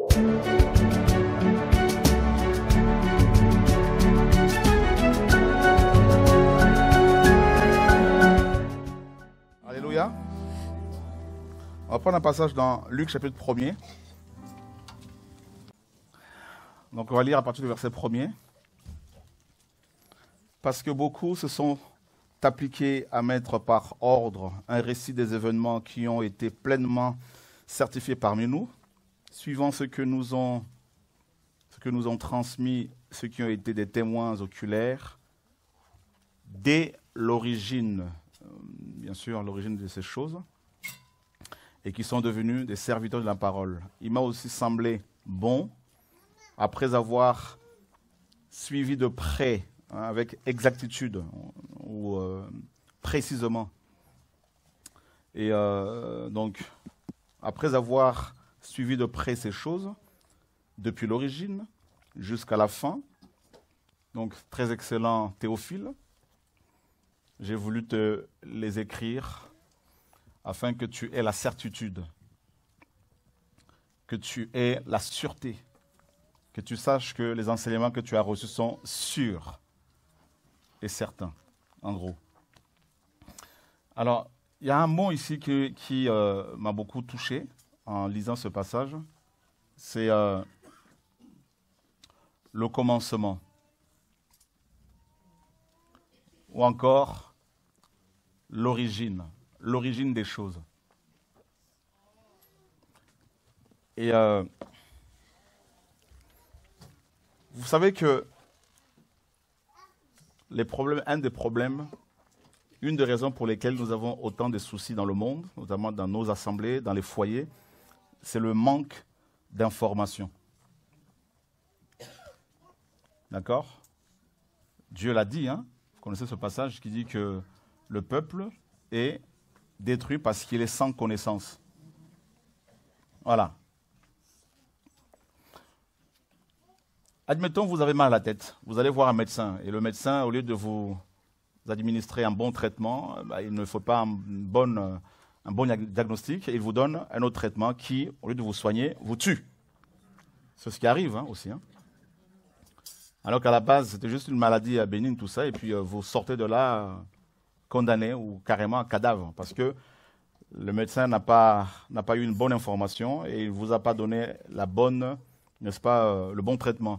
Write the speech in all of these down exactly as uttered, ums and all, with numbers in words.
Alléluia. On va prendre un passage dans Luc chapitre premier. Donc on va lire à partir du verset premier. Parce que beaucoup se sont appliqués à mettre par ordre un récit des événements qui ont été pleinement certifiés parmi nous, suivant ce que nous ont, ce que nous ont transmis ceux qui ont été des témoins oculaires dès l'origine, bien sûr, l'origine de ces choses, et qui sont devenus des serviteurs de la parole. Il m'a aussi semblé bon, après avoir suivi de près, hein, avec exactitude ou euh, précisément, et euh, donc, après avoir suivi de près ces choses, depuis l'origine jusqu'à la fin, donc très excellent Théophile, j'ai voulu te les écrire afin que tu aies la certitude, que tu aies la sûreté, que tu saches que les enseignements que tu as reçus sont sûrs et certains, en gros. Alors, il y a un mot ici qui, qui euh, m'a beaucoup touché en lisant ce passage, c'est euh, le commencement, ou encore l'origine, l'origine des choses. Et euh, vous savez que les problèmes, un des problèmes, une des raisons pour lesquelles nous avons autant de soucis dans le monde, notamment dans nos assemblées, dans les foyers, c'est le manque d'information. D'accord? Dieu l'a dit, hein? Vous connaissez ce passage qui dit que le peuple est détruit parce qu'il est sans connaissance. Voilà. Admettons, vous avez mal à la tête, vous allez voir un médecin, et le médecin, au lieu de vous administrer un bon traitement, bah, il ne faut pas un, bonne, un bon diagnostic, et il vous donne un autre traitement qui, au lieu de vous soigner, vous tue. C'est ce qui arrive hein, aussi. Hein. Alors qu'à la base, c'était juste une maladie bénigne, tout ça, et puis euh, vous sortez de là euh, condamné ou carrément un cadavre, parce que le médecin n'a pas, n'a pas eu une bonne information, et il ne vous a pas donné la bonne, n'est-ce pas, euh, le bon traitement.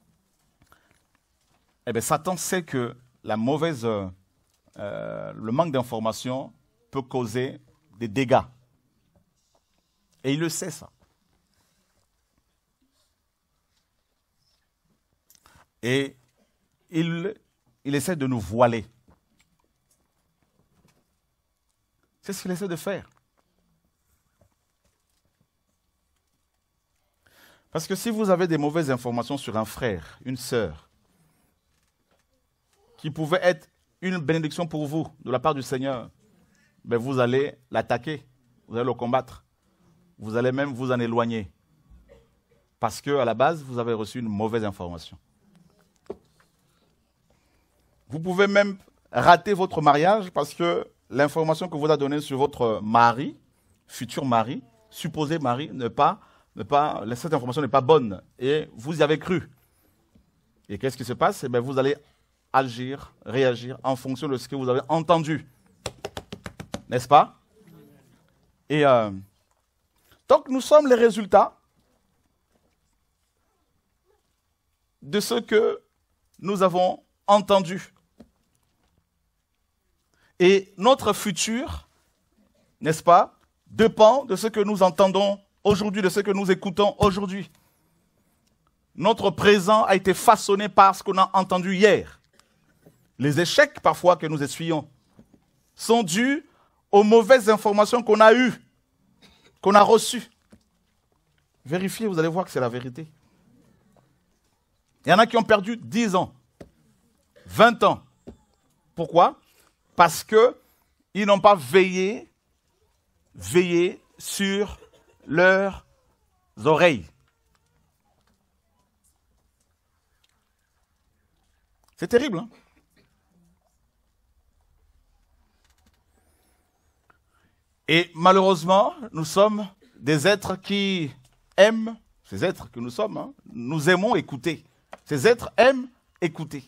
Eh bien, Satan sait que la mauvaise, euh, le manque d'information peut causer des dégâts. Et il le sait, ça. Et il, il essaie de nous voiler. C'est ce qu'il essaie de faire. Parce que si vous avez des mauvaises informations sur un frère, une sœur, qui pouvait être une bénédiction pour vous, de la part du Seigneur, ben vous allez l'attaquer, vous allez le combattre, vous allez même vous en éloigner, parce qu'à la base, vous avez reçu une mauvaise information. Vous pouvez même rater votre mariage, parce que l'information que vous a donnée sur votre mari, futur mari, supposé mari, ne pas, ne pas, cette information n'est pas bonne, et vous y avez cru. Et qu'est-ce qui se passe? Eh bien, vous allez agir, réagir en fonction de ce que vous avez entendu. N'est-ce pas? Et euh, donc, nous sommes les résultats de ce que nous avons entendu. Et notre futur, n'est-ce pas, dépend de ce que nous entendons aujourd'hui, de ce que nous écoutons aujourd'hui. Notre présent a été façonné par ce qu'on a entendu hier. Les échecs, parfois, que nous essuyons, sont dus aux mauvaises informations qu'on a eues, qu'on a reçues. Vérifiez, vous allez voir que c'est la vérité. Il y en a qui ont perdu dix ans, vingt ans. Pourquoi? Parce qu'ils n'ont pas veillé, veillé sur leurs oreilles. C'est terrible, hein? Et malheureusement, nous sommes des êtres qui aiment, ces êtres que nous sommes, hein, nous aimons écouter. Ces êtres aiment écouter.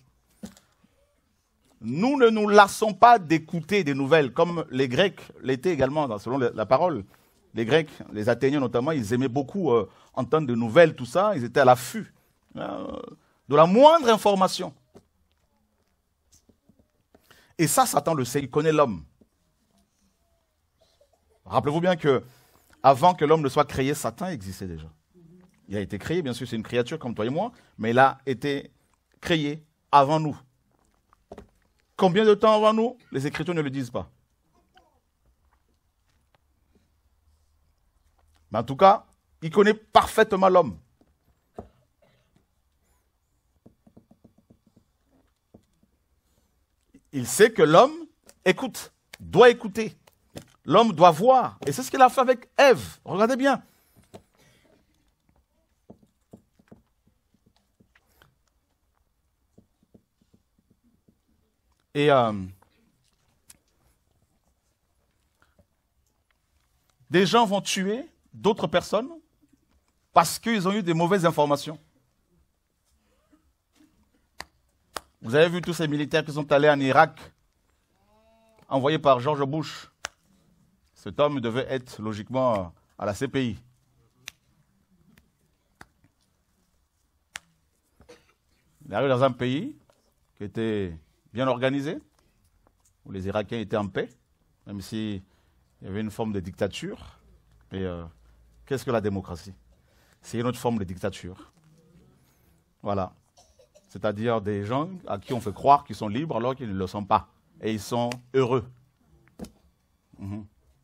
Nous ne nous lassons pas d'écouter des nouvelles, comme les Grecs l'étaient également, selon la parole. Les Grecs, les Athéniens notamment, ils aimaient beaucoup euh, entendre de nouvelles, tout ça. Ils étaient à l'affût euh, de la moindre information. Et ça, Satan le sait, il connaît l'homme. Rappelez-vous bien que avant que l'homme ne soit créé, Satan existait déjà. Il a été créé, bien sûr, c'est une créature comme toi et moi, mais il a été créé avant nous. Combien de temps avant nous? Les Écritures ne le disent pas. Mais en tout cas, il connaît parfaitement l'homme. Il sait que l'homme écoute, doit écouter. L'homme doit voir. Et c'est ce qu'il a fait avec Ève. Regardez bien. Et euh, des gens vont tuer d'autres personnes parce qu'ils ont eu des mauvaises informations. Vous avez vu tous ces militaires qui sont allés en Irak, envoyés par George Bush. Cet homme devait être logiquement à la C P I. Il arrive dans un pays qui était bien organisé, où les Irakiens étaient en paix, même s'il y avait une forme de dictature. Et euh, qu'est-ce que la démocratie? C'est une autre forme de dictature. Voilà. C'est-à-dire des gens à qui on fait croire qu'ils sont libres alors qu'ils ne le sont pas. Et ils sont heureux. Mmh.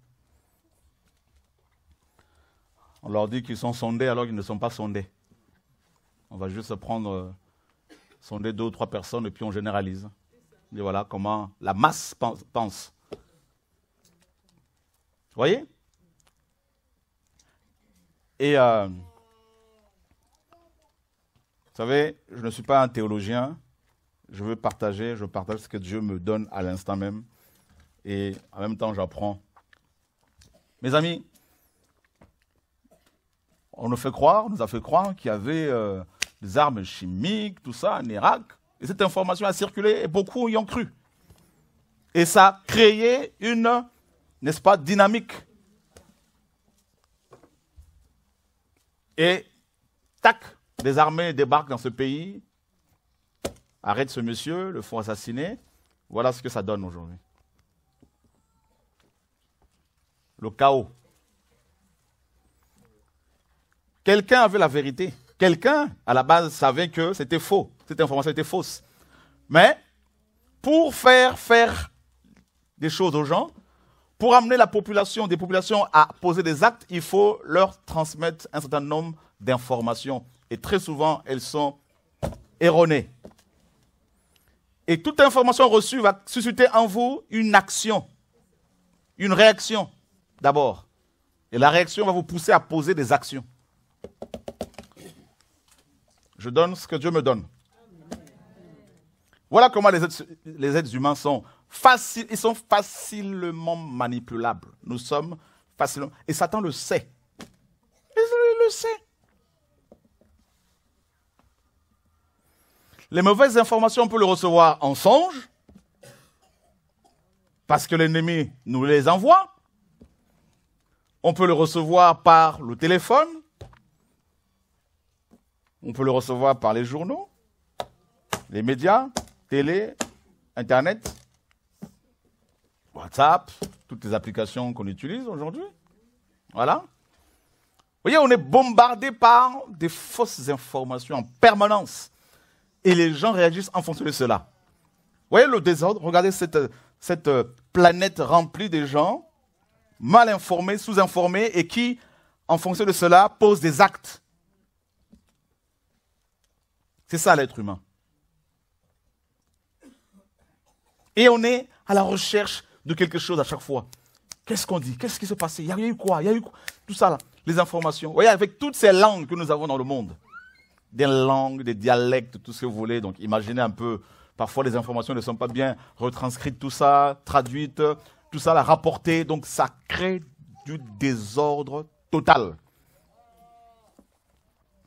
On leur dit qu'ils sont sondés alors qu'ils ne sont pas sondés. On va juste prendre, euh, sonder deux ou trois personnes et puis on généralise. Et voilà comment la masse pense. Vous voyez? Et, euh, vous savez, je ne suis pas un théologien. Je veux partager, je partage ce que Dieu me donne à l'instant même. Et en même temps, j'apprends. Mes amis, on nous fait croire, on nous a fait croire qu'il y avait euh, des armes chimiques, tout ça, en Irak. Et cette information a circulé et beaucoup y ont cru. Et ça a créé une, n'est-ce pas, dynamique. Et, tac, les armées débarquent dans ce pays, arrêtent ce monsieur, le font assassiner. Voilà ce que ça donne aujourd'hui. Le chaos. Quelqu'un avait la vérité. Quelqu'un, à la base, savait que c'était faux. Cette information était fausse. Mais, pour faire faire des choses aux gens, pour amener la population, des populations à poser des actes, il faut leur transmettre un certain nombre d'informations. Et très souvent, elles sont erronées. Et toute information reçue va susciter en vous une action, une réaction d'abord. Et la réaction va vous pousser à poser des actions. Je donne ce que Dieu me donne. Voilà comment les êtres, les êtres humains sont, faciles, ils sont facilement manipulables. Nous sommes facilement... Et Satan le sait. Il le sait. Les mauvaises informations, on peut les recevoir en songe, parce que l'ennemi nous les envoie. On peut le recevoir par le téléphone. On peut le recevoir par les journaux, les médias, télé, Internet, WhatsApp, toutes les applications qu'on utilise aujourd'hui. Voilà. Vous voyez, on est bombardé par des fausses informations en permanence. Et les gens réagissent en fonction de cela. Vous voyez le désordre? Regardez cette, cette planète remplie de gens mal informés, sous-informés et qui, en fonction de cela, posent des actes. C'est ça l'être humain. Et on est à la recherche de quelque chose à chaque fois. Qu'est-ce qu'on dit? Qu'est-ce qui s'est passé? Il y a eu quoi? Il y a eu quoi? Tout ça là, les informations. Vous voyez, avec toutes ces langues que nous avons dans le monde, des langues, des dialectes, tout ce que vous voulez. Donc imaginez un peu, parfois les informations ne sont pas bien retranscrites, tout ça, traduites, tout ça là, rapporté. Donc ça crée du désordre total.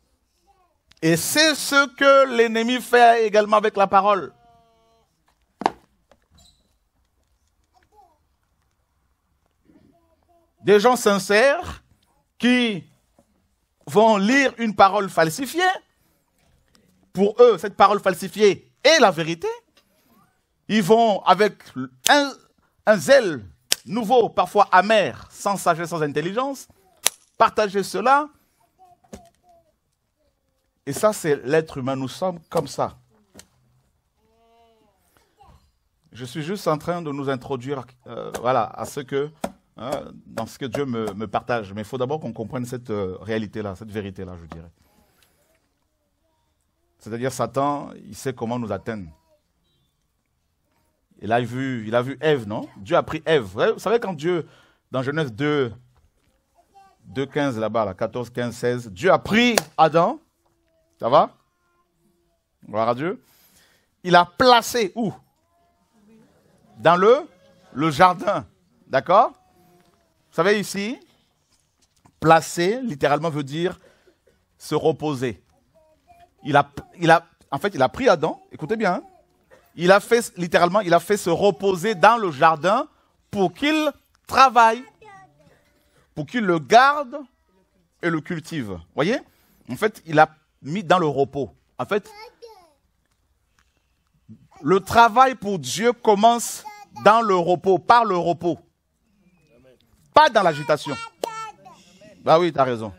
Et c'est ce que l'ennemi fait également avec la parole. Des gens sincères qui vont lire une parole falsifiée. Pour eux, cette parole falsifiée est la vérité. Ils vont avec un, un zèle nouveau, parfois amer, sans sagesse, sans intelligence, partager cela. Et ça, c'est l'être humain. Nous sommes comme ça. Je suis juste en train de nous introduire euh, voilà, à ce que, hein, dans ce que Dieu me, me partage. Mais il faut d'abord qu'on comprenne cette euh, réalité-là, cette vérité-là, je dirais. C'est-à-dire, Satan, il sait comment nous atteindre. Il a vu, il a vu Ève, non? Dieu a pris Ève. Vous savez, quand Dieu, dans Genèse deux, deux quinze là-bas, là, quatorze, quinze, seize, Dieu a pris Adam. Ça va? Gloire à Dieu. Il a placé où? Dans le, le jardin. D'accord? Vous savez ici, placer, littéralement, veut dire se reposer. Il a, il a, en fait, il a pris Adam, écoutez bien, hein, il a fait, littéralement, il a fait se reposer dans le jardin pour qu'il travaille, pour qu'il le garde et le cultive. Vous voyez? En fait, il a mis dans le repos. En fait, le travail pour Dieu commence dans le repos, par le repos. Pas dans l'agitation. Bah oui, tu as raison.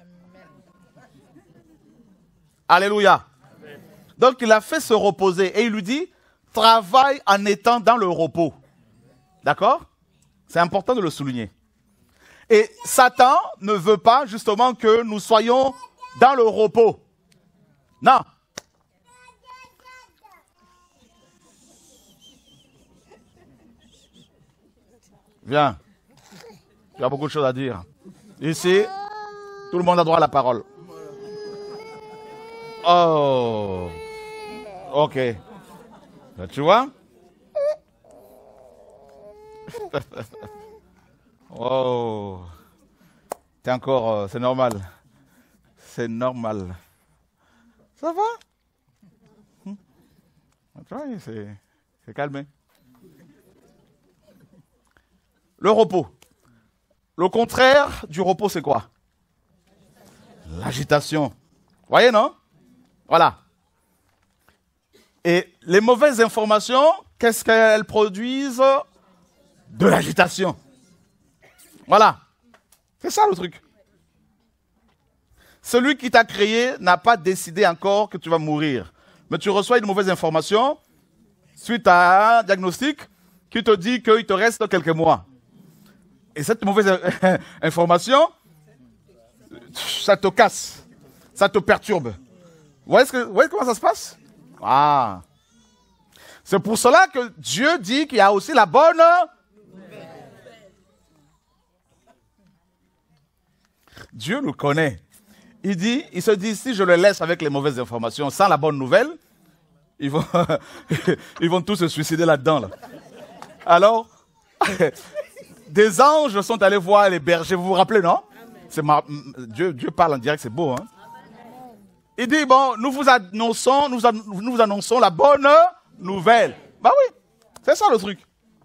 Alléluia. Donc, il a fait se reposer et il lui dit, travaille en étant dans le repos. D'accord? C'est important de le souligner. Et Satan ne veut pas justement que nous soyons dans le repos. Non. Viens. Tu as beaucoup de choses à dire. Ici, tout le monde a droit à la parole. Oh. Ok. Tu vois? Oh. T'es encore... Euh, c'est normal. C'est normal. Ça va? Hmm. Tu vois, c'est, c'est calmé. Le repos. Le contraire du repos, c'est quoi? L'agitation. Vous voyez, non? Voilà. Et les mauvaises informations, qu'est-ce qu'elles produisent? De l'agitation. Voilà. C'est ça le truc. Celui qui t'a créé n'a pas décidé encore que tu vas mourir. Mais tu reçois une mauvaise information suite à un diagnostic qui te dit qu'il te reste quelques mois. Et cette mauvaise information, ça te casse, ça te perturbe. Vous voyez, ce que, vous voyez comment ça se passe? Ah. C'est pour cela que Dieu dit qu'il y a aussi la bonne nouvelle. Dieu nous connaît. Il dit, il se dit, si je le laisse avec les mauvaises informations, sans la bonne nouvelle, ils vont, ils vont tous se suicider là-dedans. Là. Alors, des anges sont allés voir les bergers. Vous vous rappelez, non? C'est ma... Dieu, Dieu parle en direct, c'est beau. Hein? Il dit, bon, nous vous annonçons, nous, an... nous vous annonçons la bonne nouvelle. Bah oui, c'est ça le truc.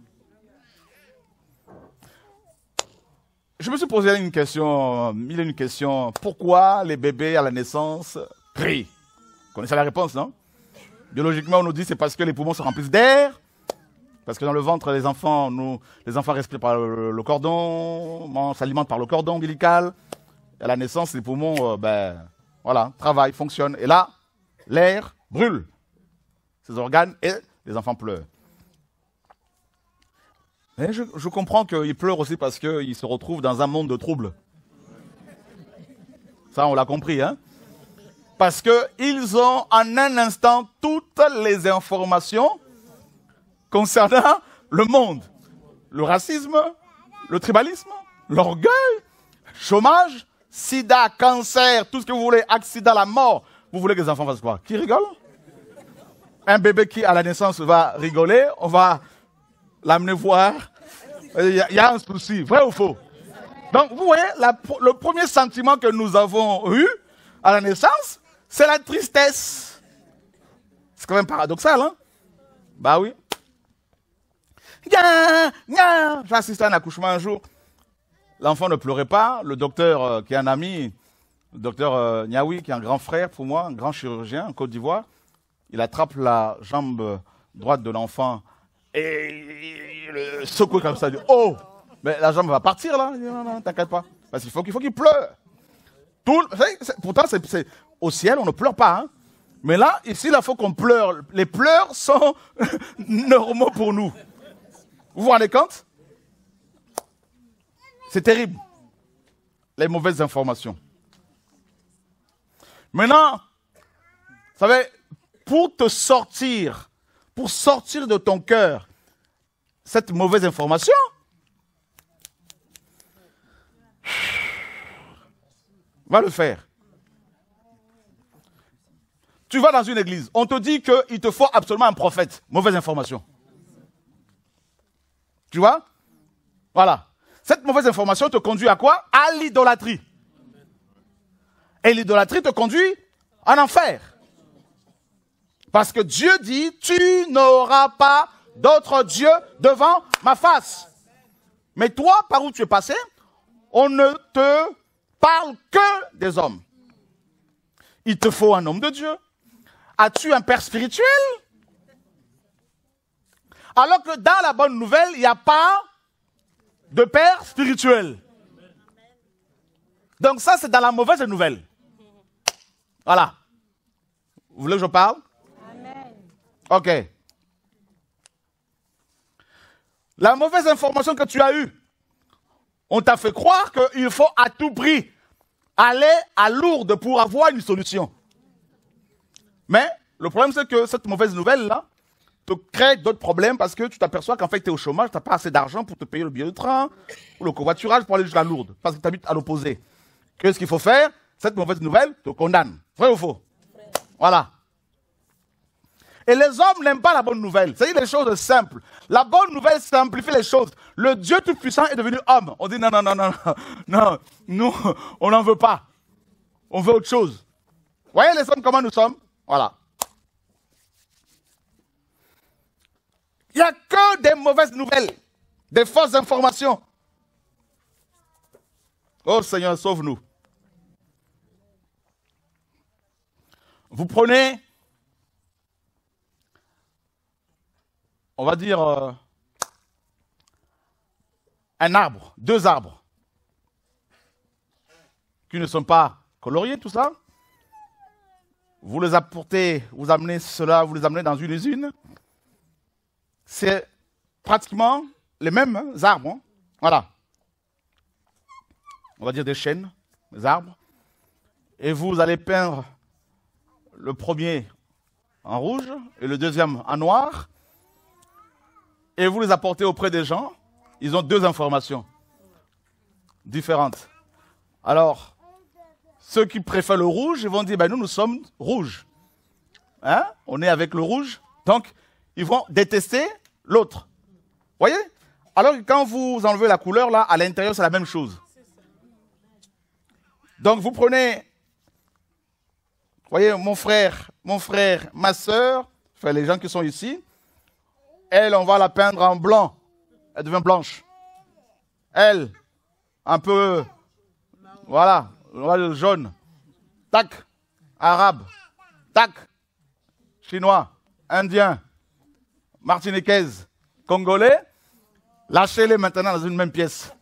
Je me suis posé une question, mille et une questions. Pourquoi les bébés à la naissance crient? Vous connaissez la réponse, non? Biologiquement, on nous dit c'est parce que les poumons se remplissent d'air. Parce que dans le ventre, les enfants, nous, les enfants respirent par le, le cordon, s'alimentent par le cordon ombilical. Et à la naissance, les poumons, euh, ben, voilà, travaillent, fonctionnent. Et là, l'air brûle ces organes et les enfants pleurent. Mais je, je comprends qu'ils pleurent aussi parce qu'ils se retrouvent dans un monde de troubles. Ça, on l'a compris, hein? Parce qu'ils ont en un instant toutes les informations concernant le monde. Le racisme, le tribalisme, l'orgueil, chômage, sida, cancer, tout ce que vous voulez, accident, la mort. Vous voulez que les enfants fassent quoi? Qui rigole? Un bébé qui, à la naissance, va rigoler, on va l'amener voir. Il y, y a un souci, vrai ou faux? Donc, vous voyez, la, le premier sentiment que nous avons eu à la naissance, c'est la tristesse. C'est quand même paradoxal, hein? Bah oui. J'ai assisté à un accouchement un jour. L'enfant ne pleurait pas. Le docteur, euh, qui est un ami, le docteur euh, Niaoui, qui est un grand frère pour moi, un grand chirurgien en Côte d'Ivoire, il attrape la jambe droite de l'enfant et il le secoue comme ça. Il dit, oh, mais la jambe va partir là. Il dit, non, non, t'inquiète pas. Parce qu'il faut qu'il faut qu'il pleure. Tout, pourtant, c'est, c'est, au ciel, on ne pleure pas. Hein. Mais là, ici, il faut qu'on pleure. Les pleurs sont normaux pour nous. Vous vous rendez compte? C'est terrible. Les mauvaises informations. Maintenant, vous savez, pour te sortir, pour sortir de ton cœur cette mauvaise information, va le faire. Tu vas dans une église, on te dit qu'il te faut absolument un prophète. Mauvaise information. Tu vois? Voilà. Cette mauvaise information te conduit à quoi? À l'idolâtrie. Et l'idolâtrie te conduit en enfer. Parce que Dieu dit, tu n'auras pas d'autre Dieu devant ma face. Mais toi, par où tu es passé, on ne te parle que des hommes. Il te faut un homme de Dieu. As-tu un père spirituel? Alors que dans la bonne nouvelle, il n'y a pas de père spirituel. Donc ça, c'est dans la mauvaise nouvelle. Voilà. Vous voulez que je parle? Amen. Ok. La mauvaise information que tu as eue, on t'a fait croire qu'il faut à tout prix aller à Lourdes pour avoir une solution. Mais le problème, c'est que cette mauvaise nouvelle-là te crée d'autres problèmes parce que tu t'aperçois qu'en fait, tu es au chômage, tu n'as pas assez d'argent pour te payer le billet de train ou le covoiturage pour aller jusqu'à Lourdes parce que tu habites à l'opposé. Qu'est-ce qu'il faut faire? Cette mauvaise nouvelle te condamne. Vrai ou faux? Voilà. Et les hommes n'aiment pas la bonne nouvelle. C'est des choses simples. La bonne nouvelle simplifie les choses. Le Dieu Tout-Puissant est devenu homme. On dit non, non, non, non, non, non, nous, on n'en veut pas. On veut autre chose. Vous voyez les hommes comment nous sommes? Voilà. Il n'y a que des mauvaises nouvelles, des fausses informations. Oh Seigneur, sauve-nous. Vous prenez, on va dire, euh, un arbre, deux arbres, qui ne sont pas coloriés, tout ça. Vous les apportez, vous amenez cela, vous les amenez dans une usine. C'est pratiquement les mêmes hein, arbres. Hein. Voilà. On va dire des chênes, des arbres. Et vous allez peindre le premier en rouge et le deuxième en noir. Et vous les apportez auprès des gens. Ils ont deux informations différentes. Alors, ceux qui préfèrent le rouge, ils vont dire, ben nous, nous sommes rouges. Hein? On est avec le rouge. Donc, ils vont détester l'autre. Voyez? Alors que quand vous enlevez la couleur, là, à l'intérieur, c'est la même chose. Donc, vous prenez, voyez, mon frère, mon frère, ma soeur, enfin, les gens qui sont ici, elle, on va la peindre en blanc. Elle devient blanche. Elle, un peu, voilà, on va le jaune. Tac, arabe. Tac, chinois, indien, martiniquaise, congolais. Lâchez-les maintenant dans une même pièce.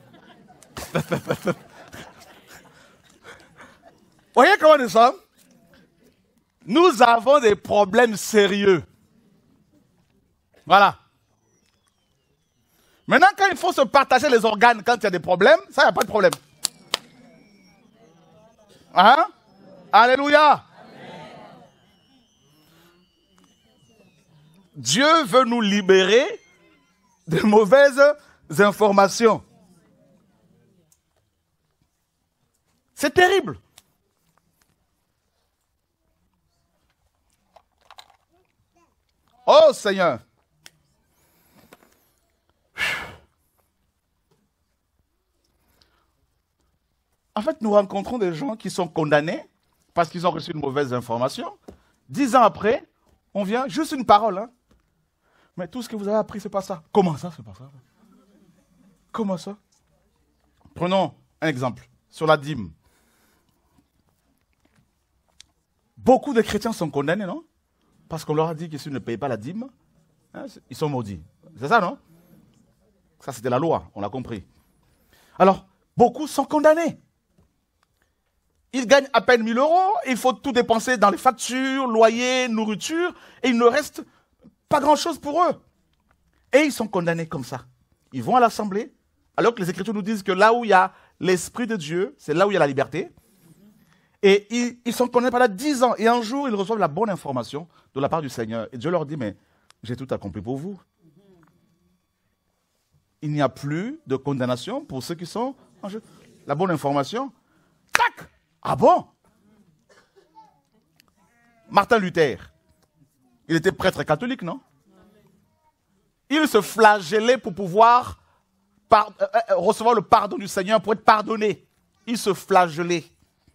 Voyez comment nous sommes? Nous avons des problèmes sérieux. Voilà. Maintenant, quand il faut se partager les organes, quand il y a des problèmes, ça, il n'y a pas de problème. Hein? Alléluia. Dieu veut nous libérer de mauvaises informations. C'est terrible. Oh Seigneur. En fait, nous rencontrons des gens qui sont condamnés parce qu'ils ont reçu une mauvaise information. Dix ans après, on vient, juste une parole. Hein. Mais tout ce que vous avez appris, c'est pas ça. Comment ça, c'est pas ça? Comment ça? Prenons un exemple sur la dîme. Beaucoup de chrétiens sont condamnés, non? Parce qu'on leur a dit que s'ils ne payent pas la dîme, hein, ils sont maudits. C'est ça, non? Ça, c'était la loi, on l'a compris. Alors, beaucoup sont condamnés. Ils gagnent à peine mille euros, il faut tout dépenser dans les factures, loyer, nourriture, et il ne reste pas grand-chose pour eux. Et ils sont condamnés comme ça. Ils vont à l'assemblée, alors que les Écritures nous disent que là où il y a l'Esprit de Dieu, c'est là où il y a la liberté. Et ils, ils sont condamnés pendant dix ans. Et un jour, ils reçoivent la bonne information de la part du Seigneur. Et Dieu leur dit, mais j'ai tout accompli pour vous. Il n'y a plus de condamnation pour ceux qui sont en jeu. La bonne information, tac! Ah bon? Martin Luther, il était prêtre catholique, non? Il se flagellait pour pouvoir par, euh, euh, recevoir le pardon du Seigneur, pour être pardonné. Il se flagellait.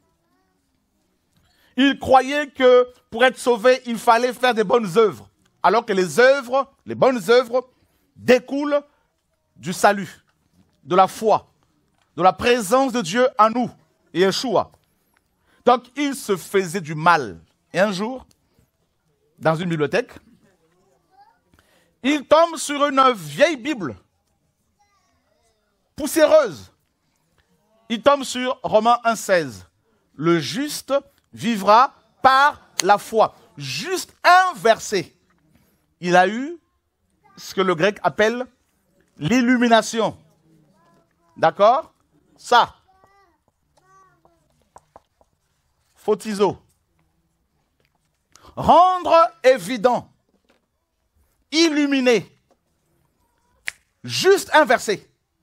Il croyait que pour être sauvé, il fallait faire des bonnes œuvres. Alors que les œuvres, les bonnes œuvres, découlent du salut, de la foi, de la présence de Dieu en nous, et Yeshua. Donc, il se faisait du mal. Et un jour, dans une bibliothèque, il tombe sur une vieille Bible, poussiéreuse. Il tombe sur Romains un seize. Le juste vivra par la foi. Juste un verset. Il a eu ce que le grec appelle l'illumination. D'accord? Ça. Photizo. Rendre évident. Illuminer. Juste un verset.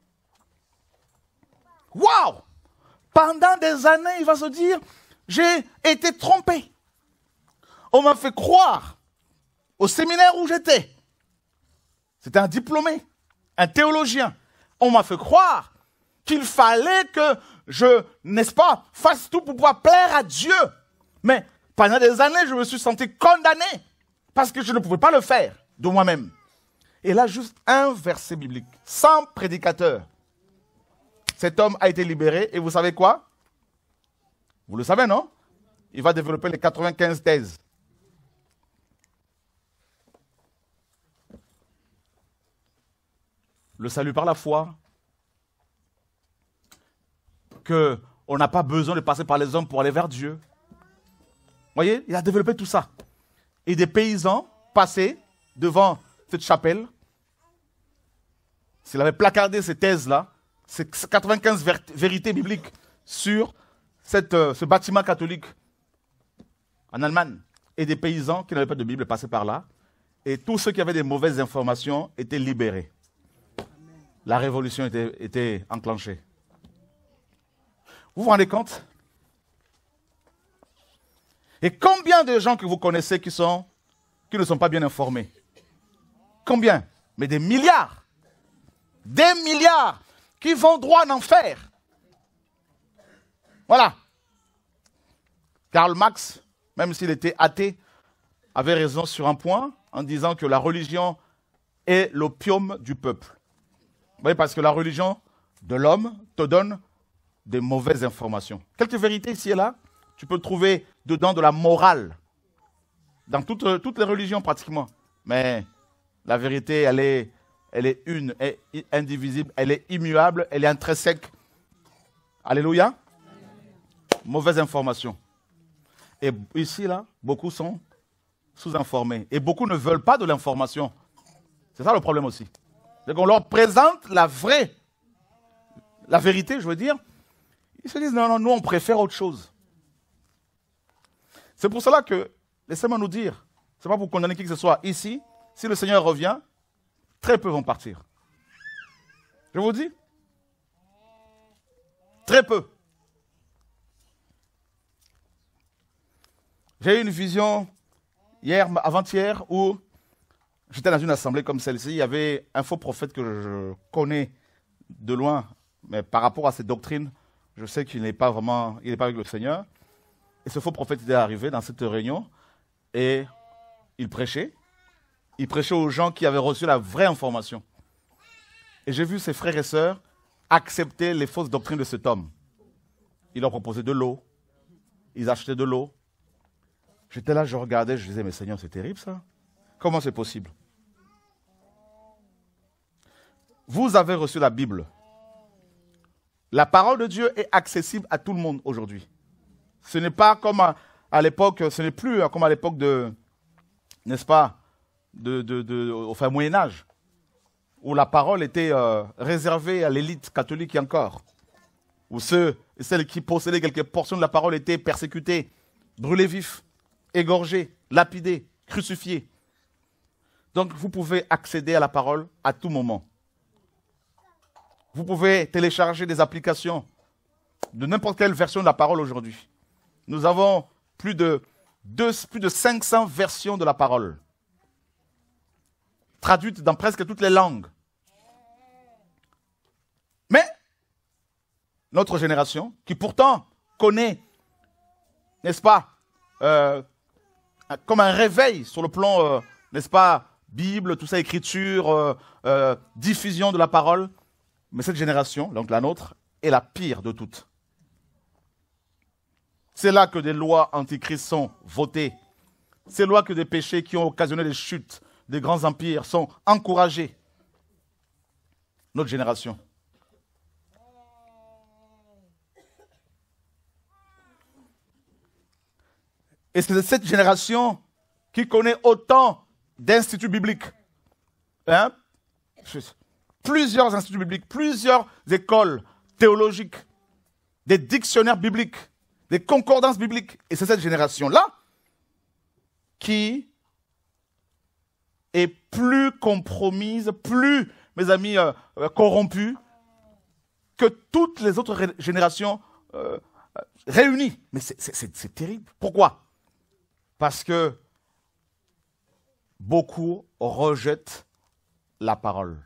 Waouh! Pendant des années, il va se dire, j'ai été trompé. On m'a fait croire au séminaire où j'étais. C'était un diplômé, un théologien. On m'a fait croire qu'il fallait que je, n'est-ce pas, fasse tout pour pouvoir plaire à Dieu. Mais pendant des années, je me suis senti condamné parce que je ne pouvais pas le faire de moi-même. Et là, juste un verset biblique, sans prédicateur. Cet homme a été libéré et vous savez quoi? Vous le savez, non? Il va développer les quatre-vingt-quinze thèses. Le salut par la foi. Qu'on n'a pas besoin de passer par les hommes pour aller vers Dieu. Vous voyez, il a développé tout ça. Et des paysans passaient devant cette chapelle. S'il avait placardé ces thèses-là, ces quatre-vingt-quinze ver- vérités bibliques sur cette, euh, ce bâtiment catholique en Allemagne, et des paysans qui n'avaient pas de Bible passaient par là, et tous ceux qui avaient des mauvaises informations étaient libérés. La révolution était, était enclenchée. Vous vous rendez compte? Et combien de gens que vous connaissez qui, sont, qui ne sont pas bien informés? Combien? Mais des milliards. Des milliards qui vont droit en enfer. Voilà. Karl Marx, même s'il était athée, avait raison sur un point en disant que la religion est l'opium du peuple. Vous voyez, parce que la religion de l'homme te donne des mauvaises informations. Quelques vérités ici et là, tu peux trouver dedans de la morale. Dans toutes, toutes les religions pratiquement. Mais la vérité, elle est, elle est une, elle est indivisible, elle est immuable, elle est intrinsèque. Alléluia. Mauvaise information. Et ici, là, beaucoup sont sous-informés. Et beaucoup ne veulent pas de l'information. C'est ça le problème aussi. C'est qu'on leur présente la vraie, la vérité, je veux dire. Ils se disent, non, non, nous, on préfère autre chose. C'est pour cela que, laissez-moi nous dire, ce n'est pas pour condamner qui que ce soit. Ici, si le Seigneur revient, très peu vont partir. Je vous dis. Très peu. J'ai eu une vision hier, avant-hier, où j'étais dans une assemblée comme celle-ci. Il y avait un faux prophète que je connais de loin, mais par rapport à cette doctrine, je sais qu'il n'est pas vraiment, il n'est pas avec le Seigneur. Et ce faux prophète était arrivé dans cette réunion et il prêchait. Il prêchait aux gens qui avaient reçu la vraie information. Et j'ai vu ses frères et sœurs accepter les fausses doctrines de cet homme. Il leur proposait de l'eau. Ils achetaient de l'eau. J'étais là, je regardais, je disais, mais Seigneur, c'est terrible ça. Comment c'est possible? Vous avez reçu la Bible. La parole de Dieu est accessible à tout le monde aujourd'hui. Ce n'est pas comme à, à l'époque, ce n'est plus comme à l'époque de, n'est-ce pas, de, de, de, au fin Moyen-Âge, où la parole était euh, réservée à l'élite catholique et encore, où ceux et celles qui possédaient quelques portions de la parole étaient persécutés, brûlés vifs, égorgés, lapidés, crucifiés. Donc vous pouvez accéder à la parole à tout moment. Vous pouvez télécharger des applications de n'importe quelle version de la parole aujourd'hui. Nous avons plus de, deux, plus de cinq cents versions de la parole, traduites dans presque toutes les langues. Mais notre génération, qui pourtant connaît, n'est-ce pas, euh, comme un réveil sur le plan, euh, n'est-ce pas, Bible, tout ça, écriture, euh, euh, diffusion de la parole, mais cette génération, donc la nôtre, est la pire de toutes. C'est là que des lois antichrist sont votées. C'est là que des péchés qui ont occasionné les chutes des grands empires sont encouragés. Notre génération. Et c'est cette génération qui connaît autant d'instituts bibliques. Hein? Plusieurs instituts bibliques, plusieurs écoles théologiques, des dictionnaires bibliques, des concordances bibliques. Et c'est cette génération-là qui est plus compromise, plus, mes amis, euh, euh, corrompue que toutes les autres ré- générations euh, euh, réunies. Mais c'est, c'est, c'est, c'est terrible. Pourquoi? Parce que beaucoup rejettent la parole.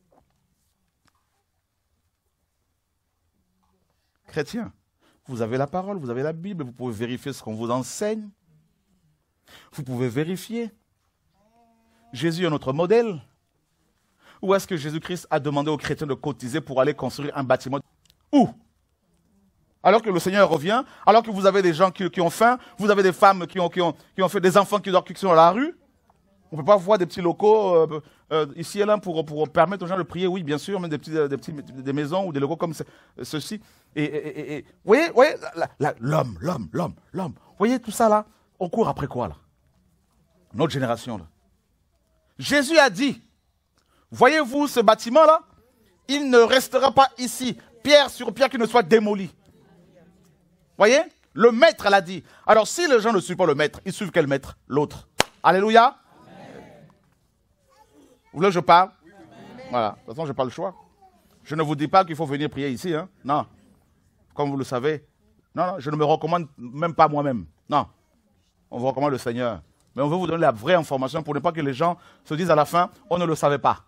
Chrétiens, vous avez la parole, vous avez la Bible, vous pouvez vérifier ce qu'on vous enseigne. Vous pouvez vérifier. Jésus est notre modèle. Où est-ce que Jésus-Christ a demandé aux chrétiens de cotiser pour aller construire un bâtiment? Où? Alors que le Seigneur revient, alors que vous avez des gens qui, qui ont faim, vous avez des femmes qui ont, qui ont, qui ont fait des enfants qui, qui sont dans la rue. On ne peut pas voir des petits locaux euh, euh, ici et là pour, pour permettre aux gens de prier, oui, bien sûr, mais des, petits, des, petits, des maisons ou des locaux comme ce, ceci. Et, et, et, et vous voyez, voyez la, la, l'homme, l'homme, l'homme, l'homme. Vous voyez tout ça là? On court après quoi là? Notre génération là. Jésus a dit, voyez-vous ce bâtiment là? Il ne restera pas ici, pierre sur pierre qui ne soit démoli. Voyez? Le maître l'a dit. Alors si les gens ne suivent pas le maître, ils suivent quel maître? L'autre. Alléluia. Vous voulez que je parle? Oui, voilà. De toute façon, je n'ai pas le choix. Je ne vous dis pas qu'il faut venir prier ici. Hein? Non. Comme vous le savez. Non, non, je ne me recommande même pas moi-même. Non. On vous recommande le Seigneur. Mais on veut vous donner la vraie information pour ne pas que les gens se disent à la fin, on ne le savait pas.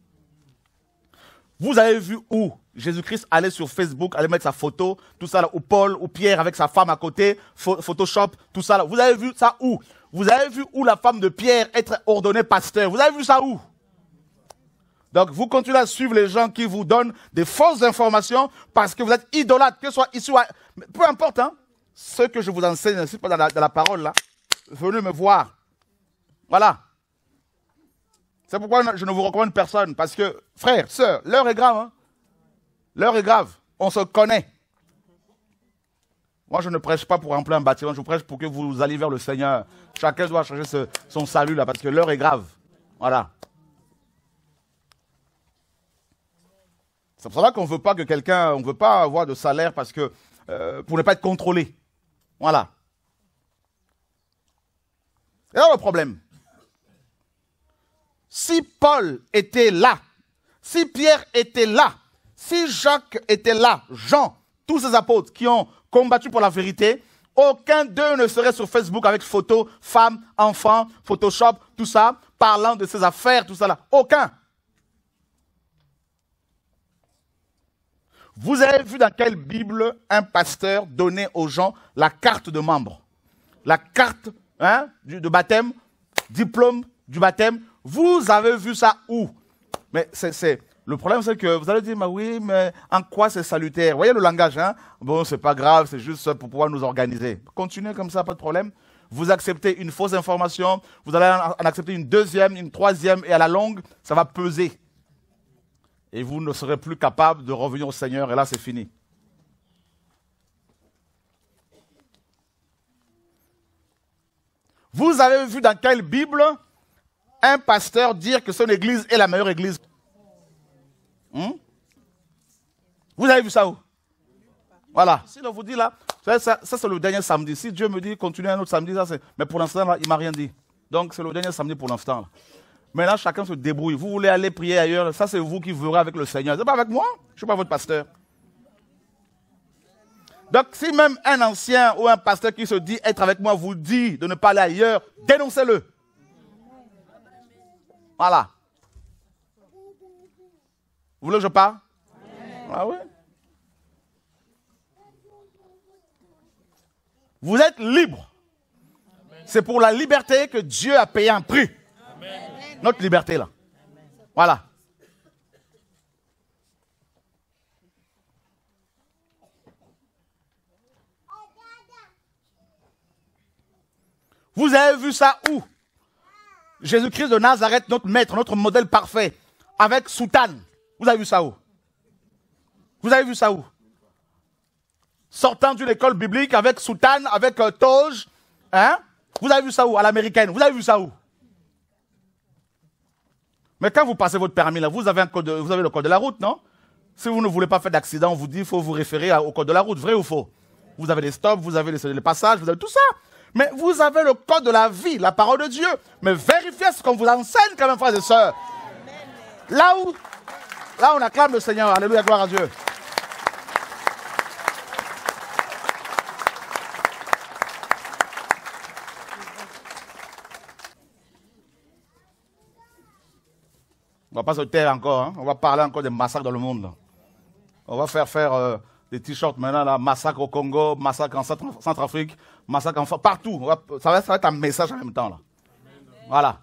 Vous avez vu où Jésus-Christ allait sur Facebook, allait mettre sa photo, tout ça là, ou Paul, ou Pierre avec sa femme à côté, Photoshop, tout ça là. Vous avez vu ça où? Vous avez vu où la femme de Pierre être ordonnée pasteur? Vous avez vu ça où? Donc, vous continuez à suivre les gens qui vous donnent des fausses informations parce que vous êtes idolâtres, que ce soit ici ou à... Peu importe, hein. Ce que je vous enseigne, c'est pas dans la, dans la parole, là. Venez me voir. Voilà. C'est pourquoi je ne vous recommande personne. Parce que, frères, sœurs, l'heure est grave, hein. L'heure est grave. On se connaît. Moi, je ne prêche pas pour remplir un bâtiment. Je prêche pour que vous alliez vers le Seigneur. Chacun doit chercher ce, son salut, là, parce que l'heure est grave. Voilà. C'est pour ça qu'on ne veut pas que quelqu'un, on ne veut pas avoir de salaire parce que, euh, pour ne pas être contrôlé. Voilà. Et alors le problème, si Paul était là, si Pierre était là, si Jacques était là, Jean, tous ces apôtres qui ont combattu pour la vérité, aucun d'eux ne serait sur Facebook avec photos, femmes, enfants, Photoshop, tout ça, parlant de ses affaires, tout ça là. Aucun. Vous avez vu dans quelle Bible un pasteur donnait aux gens la carte de membre? la carte hein, du, de baptême, diplôme du baptême. Vous avez vu ça où? Mais c'est, le problème, c'est que vous allez dire, mais oui, mais en quoi c'est salutaire? Vous voyez le langage, hein? Bon, c'est pas grave, c'est juste pour pouvoir nous organiser. Continuez comme ça, pas de problème. Vous acceptez une fausse information, vous allez en accepter une deuxième, une troisième, et à la longue, ça va peser. Et vous ne serez plus capable de revenir au Seigneur, et là, c'est fini. Vous avez vu dans quelle Bible un pasteur dire que son église est la meilleure église? Hmm? Vous avez vu ça où? Voilà. Si on vous dit là, ça, ça, ça c'est le dernier samedi. Si Dieu me dit continuez un autre samedi, ça c'est. Mais pour l'instant, il ne m'a rien dit. Donc c'est le dernier samedi pour l'instant. Maintenant, chacun se débrouille. Vous voulez aller prier ailleurs, ça c'est vous qui verrez avec le Seigneur. C'est pas avec moi, je ne suis pas votre pasteur. Donc si même un ancien ou un pasteur qui se dit être avec moi vous dit de ne pas aller ailleurs, dénoncez-le. Voilà. Vous voulez que je parle? Ah oui. Vous êtes libre. C'est pour la liberté que Dieu a payé un prix. Amen. Notre liberté là. Voilà. Vous avez vu ça où? Jésus-Christ de Nazareth, notre maître, notre modèle parfait, avec soutane. Vous avez vu ça où? Vous avez vu ça où? Sortant d'une école biblique avec soutane, avec euh, toge. Hein? Vous avez vu ça où? À l'américaine. Vous avez vu ça où? Mais quand vous passez votre permis, là, vous avez, un code de, vous avez le code de la route, non? Si vous ne voulez pas faire d'accident, on vous dit qu'il faut vous référer à, au code de la route. Vrai ou faux? Vous avez les stops, vous avez les, les passages, vous avez tout ça. Mais vous avez le code de la vie, la parole de Dieu. Mais vérifiez ce qu'on vous enseigne quand même, frères et sœurs. Là où, là on acclame le Seigneur. Alléluia, gloire à Dieu. On ne va pas se taire encore. Hein? On va parler encore des massacres dans le monde. On va faire faire... Euh, des t-shirts maintenant, là, massacre au Congo, massacre en Centrafrique, massacre en... Partout. Va, ça, va, ça va être un message en même temps. Là. Voilà.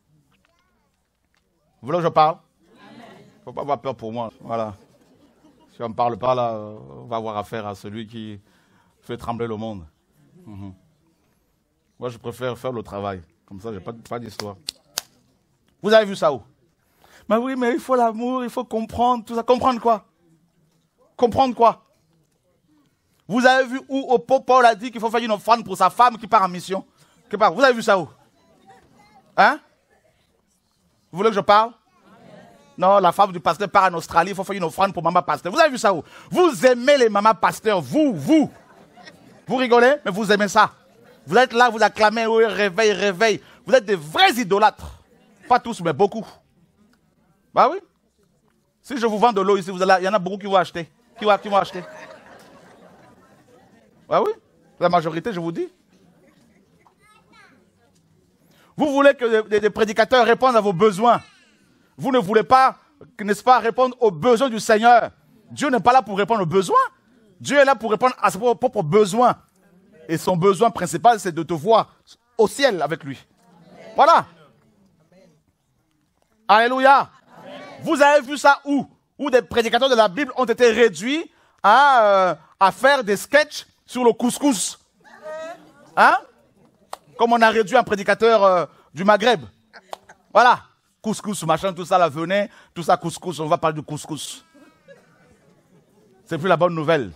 Vous voulez que je parle? Il ne faut pas avoir peur pour moi. Voilà. Si on ne parle pas, là, on va avoir affaire à celui qui fait trembler le monde. Mm-hmm. Moi, je préfère faire le travail. Comme ça, je n'ai pas, pas d'histoire. Vous avez vu ça où? Mais oui, mais il faut l'amour, il faut comprendre, tout ça. Comprendre quoi? Comprendre quoi? Vous avez vu où au Pope Paul a dit qu'il faut faire une offrande pour sa femme qui part en mission? Vous avez vu ça où? Hein? Vous voulez que je parle? Non, la femme du pasteur part en Australie, il faut faire une offrande pour maman pasteur. Vous avez vu ça où? Vous aimez les mamans pasteurs, vous, vous. Vous rigolez, mais vous aimez ça. Vous êtes là, vous acclamez, oui, réveil, réveil. Vous êtes des vrais idolâtres. Pas tous, mais beaucoup. Bah oui. Si je vous vends de l'eau ici, vous allez, il y en a beaucoup qui vont acheter. Qui vont, qui vont acheter? Ah oui, la majorité, je vous dis. Vous voulez que des, des prédicateurs répondent à vos besoins. Vous ne voulez pas, n'est-ce pas, répondre aux besoins du Seigneur. Dieu n'est pas là pour répondre aux besoins. Dieu est là pour répondre à ses propres besoins. Et son besoin principal, c'est de te voir au ciel avec lui. Voilà. Alléluia. Vous avez vu ça où? Où des prédicateurs de la Bible ont été réduits à, euh, à faire des sketchs sur le couscous. Hein? Comme on a réduit un prédicateur euh, du Maghreb. Voilà. Couscous, machin, tout ça, là, venez, tout ça, couscous, on va parler du couscous. C'est plus la bonne nouvelle.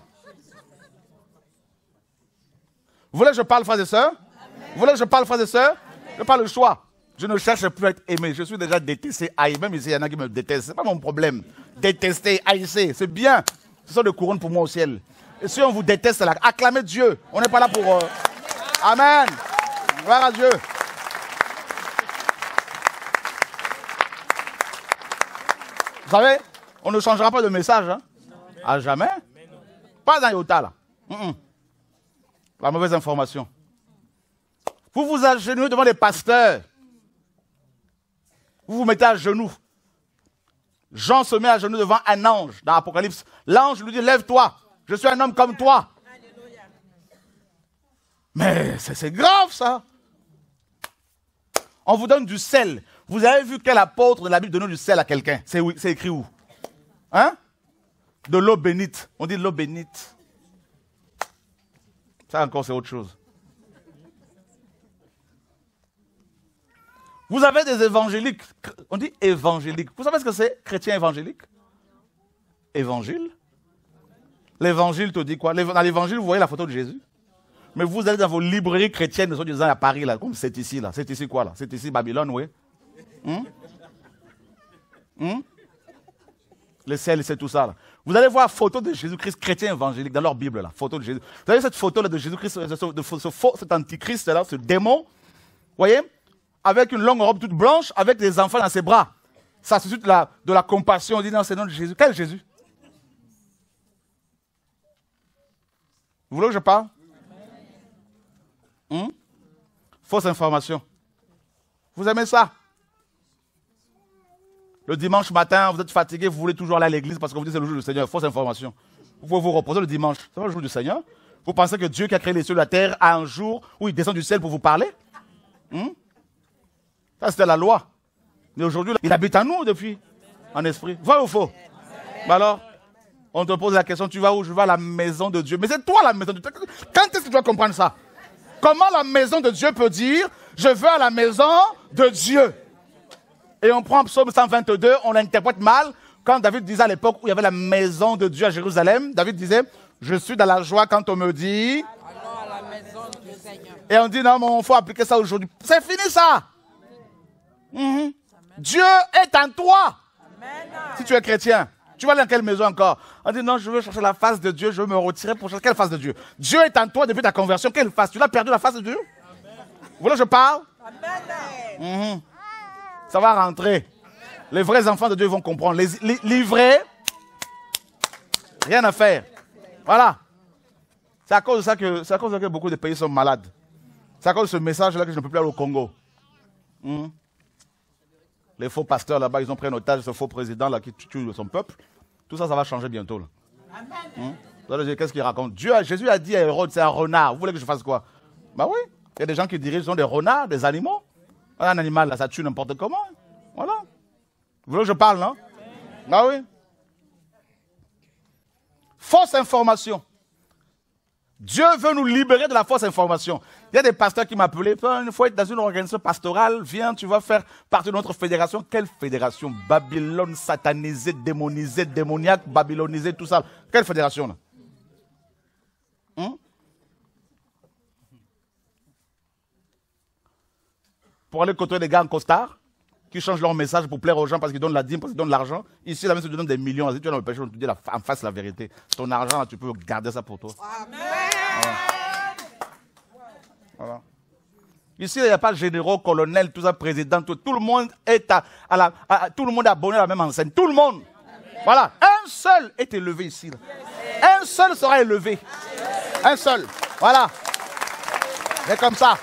Vous voulez que je parle, frères et sœurs? Vous voulez que je parle, frères et sœurs? Je parle le choix. Je ne cherche plus à être aimé. Je suis déjà détesté, haï. Même ici, il y en a qui me détestent. Ce n'est pas mon problème. Détester, haïsser, c'est bien. Ce sont des couronnes pour moi au ciel. Et si on vous déteste, là, acclamez Dieu. On n'est pas là pour... Euh... Amen. Gloire à Dieu. Vous savez, on ne changera pas de message. Hein? À jamais. Pas dans Yota, là. Mm-mm. La mauvaise information. Vous vous agenouillez devant les pasteurs. Vous vous mettez à genoux. Jean se met à genoux devant un ange dans l'Apocalypse. L'ange lui dit, lève-toi. Je suis un homme comme toi. Mais c'est grave ça. On vous donne du sel. Vous avez vu quel apôtre de la Bible donne du sel à quelqu'un? C'est écrit où? Hein? De l'eau bénite. On dit l'eau bénite. Ça encore, c'est autre chose. Vous avez des évangéliques. On dit évangéliques. Vous savez ce que c'est? Chrétien évangélique? Évangile. L'évangile te dit quoi? Dans l'évangile, vous voyez la photo de Jésus. Mais vous allez dans vos librairies chrétiennes de soi-disant à Paris, là, comme c'est ici, là. C'est ici quoi, là? C'est ici Babylone, oui. Hum? Hum? Le ciel, c'est tout ça, là. Vous allez voir la photo de Jésus-Christ chrétien évangélique dans leur Bible, là. Photo de Jésus. Vous avez cette photo-là de Jésus-Christ, de ce, de ce faux, cet antichrist-là, ce démon, vous voyez? Avec une longue robe toute blanche, avec des enfants dans ses bras. Ça suscite la, de la compassion. On dit non, c'est le nom de Jésus. Quel Jésus? Vous voulez que je parle? Hum? Fausse information. Vous aimez ça? Le dimanche matin, vous êtes fatigué, vous voulez toujours aller à l'église parce que vous dites c'est le jour du Seigneur. Fausse information. Vous pouvez vous reposer le dimanche. C'est pas le jour du Seigneur. Vous pensez que Dieu qui a créé les cieux et la terre a un jour où il descend du ciel pour vous parler? Hum? Ça, c'était la loi. Mais aujourd'hui, il habite en nous depuis, en esprit. Vrai ou faux? Bah alors, on te pose la question, tu vas où? Je vais à la maison de Dieu. Mais c'est toi la maison de Dieu. Quand est-ce que tu dois comprendre ça? Comment la maison de Dieu peut dire, je veux à la maison de Dieu? Et on prend Psaume cent vingt-deux, on l'interprète mal. Quand David disait à l'époque où il y avait la maison de Dieu à Jérusalem, David disait, je suis dans la joie quand on me dit... Allons à la maison du Seigneur. Et on dit, non, mais il faut appliquer ça aujourd'hui. C'est fini ça. Mm-hmm. Dieu est en toi. Amen. Si tu es chrétien, tu vas aller dans quelle maison encore? On dit non, je veux chercher la face de Dieu, je veux me retirer pour chercher quelle face de Dieu? Dieu est en toi depuis ta conversion, quelle face? Tu l'as perdu la face de Dieu? Amen. Vous voulez que je parle? Mm-hmm. Ça va rentrer. Les vrais enfants de Dieu vont comprendre. Les, les, les vrais, rien à faire. Voilà. C'est à cause de ça que, c'est à cause de ça que beaucoup de pays sont malades. C'est à cause de ce message-là que je ne peux plus aller au Congo. Mm-hmm. Les faux pasteurs là-bas, ils ont pris en otage ce faux président là qui tue son peuple. Tout ça, ça va changer bientôt. Là. Amen. Hum? Qu'est-ce qu'il raconte? Dieu, Jésus a dit à Hérode, c'est un renard. Vous voulez que je fasse quoi? Bah oui. Il y a des gens qui dirigent, ils sont des renards, des animaux. Un animal, là, ça tue n'importe comment. Voilà. Vous voulez que je parle, non? Bah oui. Fausse information. Dieu veut nous libérer de la fausse information. Il y a des pasteurs qui m'appelaient, il faut être dans une organisation pastorale, viens, tu vas faire partie de notre fédération. Quelle fédération? Babylone, satanisée, démonisée, démoniaque, babylonisée, tout ça. Quelle fédération là? Hum? Pour aller côtoyer des gars en costard, qui changent leur message pour plaire aux gens parce qu'ils donnent la dîme, parce qu'ils donnent l'argent. Ici, là, même si tu donnes des millions, si tu es dans le péché, on te dit la, en face la vérité. Ton argent, là, tu peux garder ça pour toi. Amen. Voilà. Voilà. Ici, il n'y a pas de généraux, colonels, tout ça, président, tout, tout le monde est à, à la, à, tout le monde est abonné à la même enseigne. Tout le monde. Amen. Voilà. Un seul est élevé ici. Là. Yes. Un seul sera élevé. Yes. Un seul. Voilà. C'est comme ça.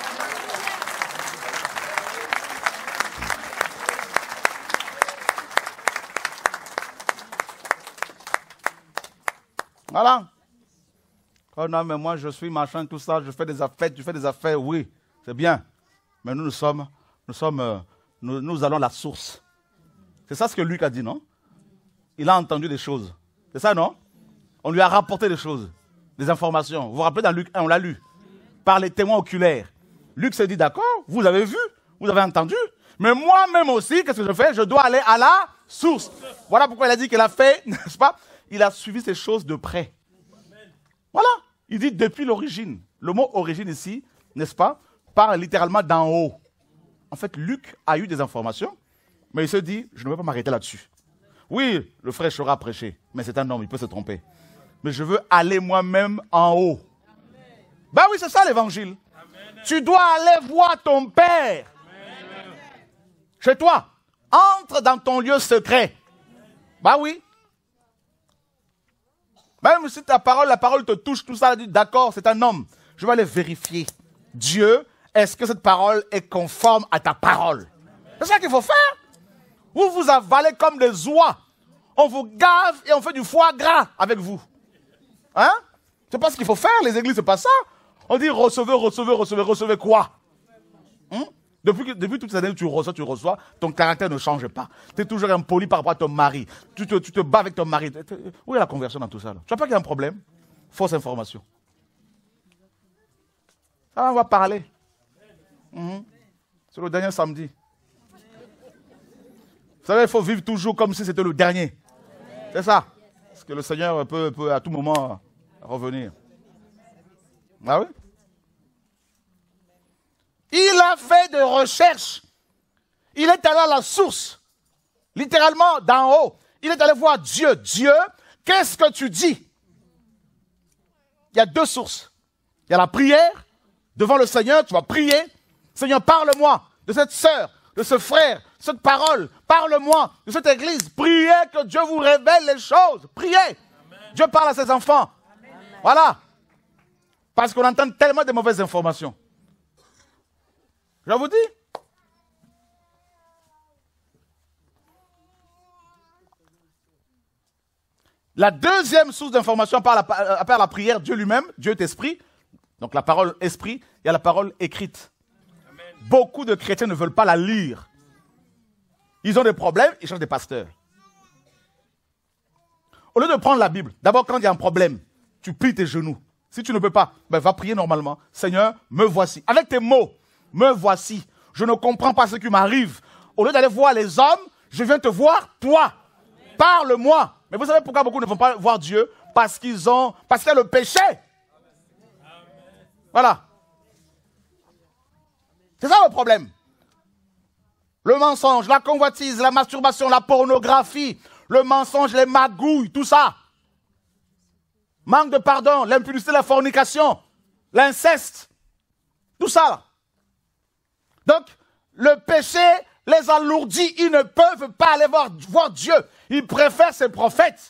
Voilà. Oh non, mais moi je suis machin, tout ça, je fais des affaires, tu fais des affaires, oui, c'est bien. Mais nous, nous sommes, nous sommes, euh, nous, nous allons à la source. C'est ça ce que Luc a dit, non? Il a entendu des choses. C'est ça, non? On lui a rapporté des choses, des informations. Vous vous rappelez dans Luc un, on l'a lu. Par les témoins oculaires. Luc s'est dit, d'accord, vous avez vu, vous avez entendu. Mais moi-même aussi, qu'est-ce que je fais? Je dois aller à la source. Voilà pourquoi il a dit qu'il a fait, n'est-ce pas? Il a suivi ces choses de près. Voilà. Il dit depuis l'origine. Le mot origine ici, n'est-ce pas, parle littéralement d'en haut. En fait, Luc a eu des informations, mais il se dit, je ne vais pas m'arrêter là-dessus. Oui, le frère Chora a prêché, mais c'est un homme, il peut se tromper. Mais je veux aller moi-même en haut. Ben oui, c'est ça l'évangile. Tu dois aller voir ton Père. Amen. Chez toi. Entre dans ton lieu secret. Ben oui. Même si ta parole, la parole te touche, tout ça, d'accord, c'est un homme. Je vais aller vérifier. Dieu, est-ce que cette parole est conforme à ta parole? C'est ça qu'il faut faire. Vous vous avalez comme des oies. On vous gave et on fait du foie gras avec vous. Hein? C'est pas ce qu'il faut faire, les églises, c'est pas ça. On dit recevez, recevez, recevez, recevez quoi? Hum? Depuis, que, depuis toutes ces années, tu reçois, tu reçois, ton caractère ne change pas. Tu es toujours impoli par rapport à ton mari. Tu te, tu te bats avec ton mari. Où est la conversion dans tout ça là? Tu vois pas qu'il y a un problème? Fausse information. Ah, on va parler. Hum. C'est le dernier samedi. Vous savez, il faut vivre toujours comme si c'était le dernier. C'est ça. Parce que le Seigneur peut, peut à tout moment revenir. Ah oui? Il a fait des recherches. Il est allé à la source. Littéralement, d'en haut. Il est allé voir Dieu. Dieu, qu'est-ce que tu dis? Il y a deux sources. Il y a la prière. Devant le Seigneur, tu vas prier. Seigneur, parle-moi de cette sœur, de ce frère, cette parole. Parle-moi de cette église. Priez que Dieu vous révèle les choses. Priez. Amen. Dieu parle à ses enfants. Amen. Voilà. Parce qu'on entend tellement de mauvaises informations. Je vous dis. La deuxième source d'information, à part la, à part la prière, Dieu lui-même, Dieu est esprit. Donc la parole esprit, il y a la parole écrite. Amen. Beaucoup de chrétiens ne veulent pas la lire. Ils ont des problèmes, ils cherchent des pasteurs. Au lieu de prendre la Bible, d'abord quand il y a un problème, tu plies tes genoux. Si tu ne peux pas, ben va prier normalement. Seigneur, me voici. Avec tes mots, me voici. Je ne comprends pas ce qui m'arrive. Au lieu d'aller voir les hommes, je viens te voir, toi. Parle-moi. Mais vous savez pourquoi beaucoup ne vont pas voir Dieu? Parce qu'ils ont, parce qu'il y a le péché. Voilà. C'est ça le problème. Le mensonge, la convoitise, la masturbation, la pornographie, le mensonge, les magouilles, tout ça. Manque de pardon, l'impudicité, la fornication, l'inceste. Tout ça. Là. Donc, le péché les alourdit. Ils ne peuvent pas aller voir, voir Dieu. Ils préfèrent ses prophètes.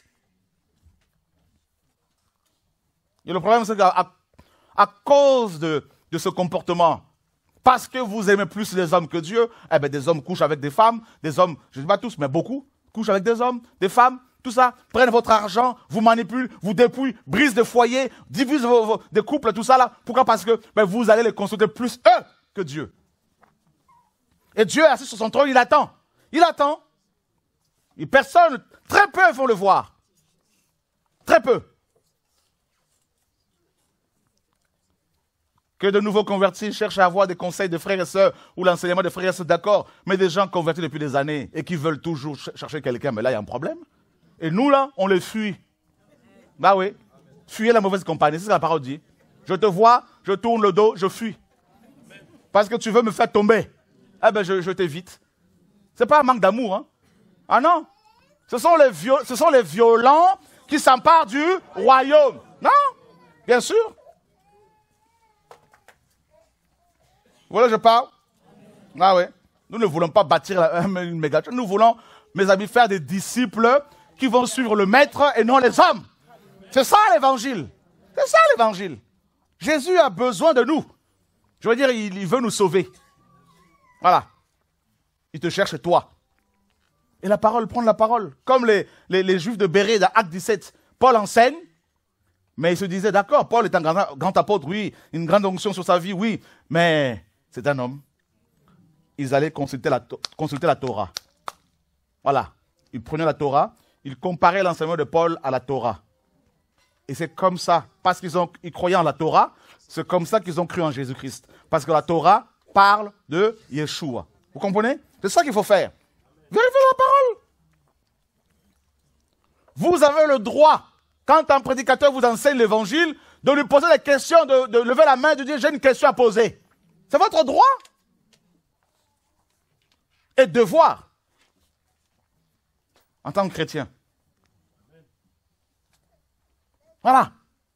Et le problème, c'est qu'à à cause de, de ce comportement, parce que vous aimez plus les hommes que Dieu, eh bien, des hommes couchent avec des femmes, des hommes, je ne dis pas tous, mais beaucoup, couchent avec des hommes, des femmes, tout ça, prennent votre argent, vous manipulent, vous dépouillent, brisent des foyers, divisent vos, vos, des couples, tout ça là. Pourquoi? Parce que ben, vous allez les consulter plus eux que Dieu. Et Dieu est assis sur son trône, il attend. Il attend. Et personne, très peu vont le voir. Très peu. Que de nouveaux convertis cherchent à avoir des conseils de frères et sœurs ou l'enseignement de frères et sœurs, d'accord, mais des gens convertis depuis des années et qui veulent toujours ch chercher quelqu'un, mais là, il y a un problème. Et nous, là, on les fuit. Bah oui. Fuyez la mauvaise compagnie, c'est ce que la parole dit. Je te vois, je tourne le dos, je fuis. Parce que tu veux me faire tomber. Eh bien, je, je t'évite. Ce n'est pas un manque d'amour. Hein. Ah non. Ce sont, les ce sont les violents qui s'emparent du royaume. Non, bien sûr. Voilà, je parle. Ah oui. Nous ne voulons pas bâtir une méga. Nous voulons, mes amis, faire des disciples qui vont suivre le maître et non les hommes. C'est ça l'évangile. C'est ça l'évangile. Jésus a besoin de nous. Je veux dire, il, il veut nous sauver. Voilà. Il te cherche toi. Et la parole, prendre la parole. Comme les, les, les Juifs de Bérée, dans Acte dix-sept, Paul enseigne, mais il se disait, d'accord, Paul est un grand, grand apôtre, oui, une grande onction sur sa vie, oui, mais c'est un homme. Ils allaient consulter la, consulter la Torah. Voilà. Ils prenaient la Torah, ils comparaient l'enseignement de Paul à la Torah. Et c'est comme ça, parce qu'ils ont, ils croyaient en la Torah, c'est comme ça qu'ils ont cru en Jésus-Christ. Parce que la Torah parle de Yeshua. Vous comprenez? C'est ça qu'il faut faire. Vérifiez la parole. Vous avez le droit, quand un prédicateur vous enseigne l'évangile, de lui poser des questions, de, de lever la main, de dire j'ai une question à poser. C'est votre droit. Et devoir. En tant que chrétien. Voilà.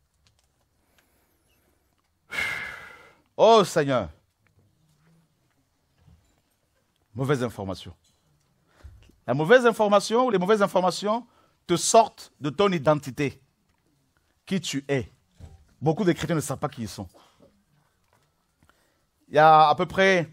Oh Seigneur. Mauvaise information. La mauvaise information ou les mauvaises informations te sortent de ton identité. Qui tu es. Beaucoup de chrétiens ne savent pas qui ils sont. Il y a à peu près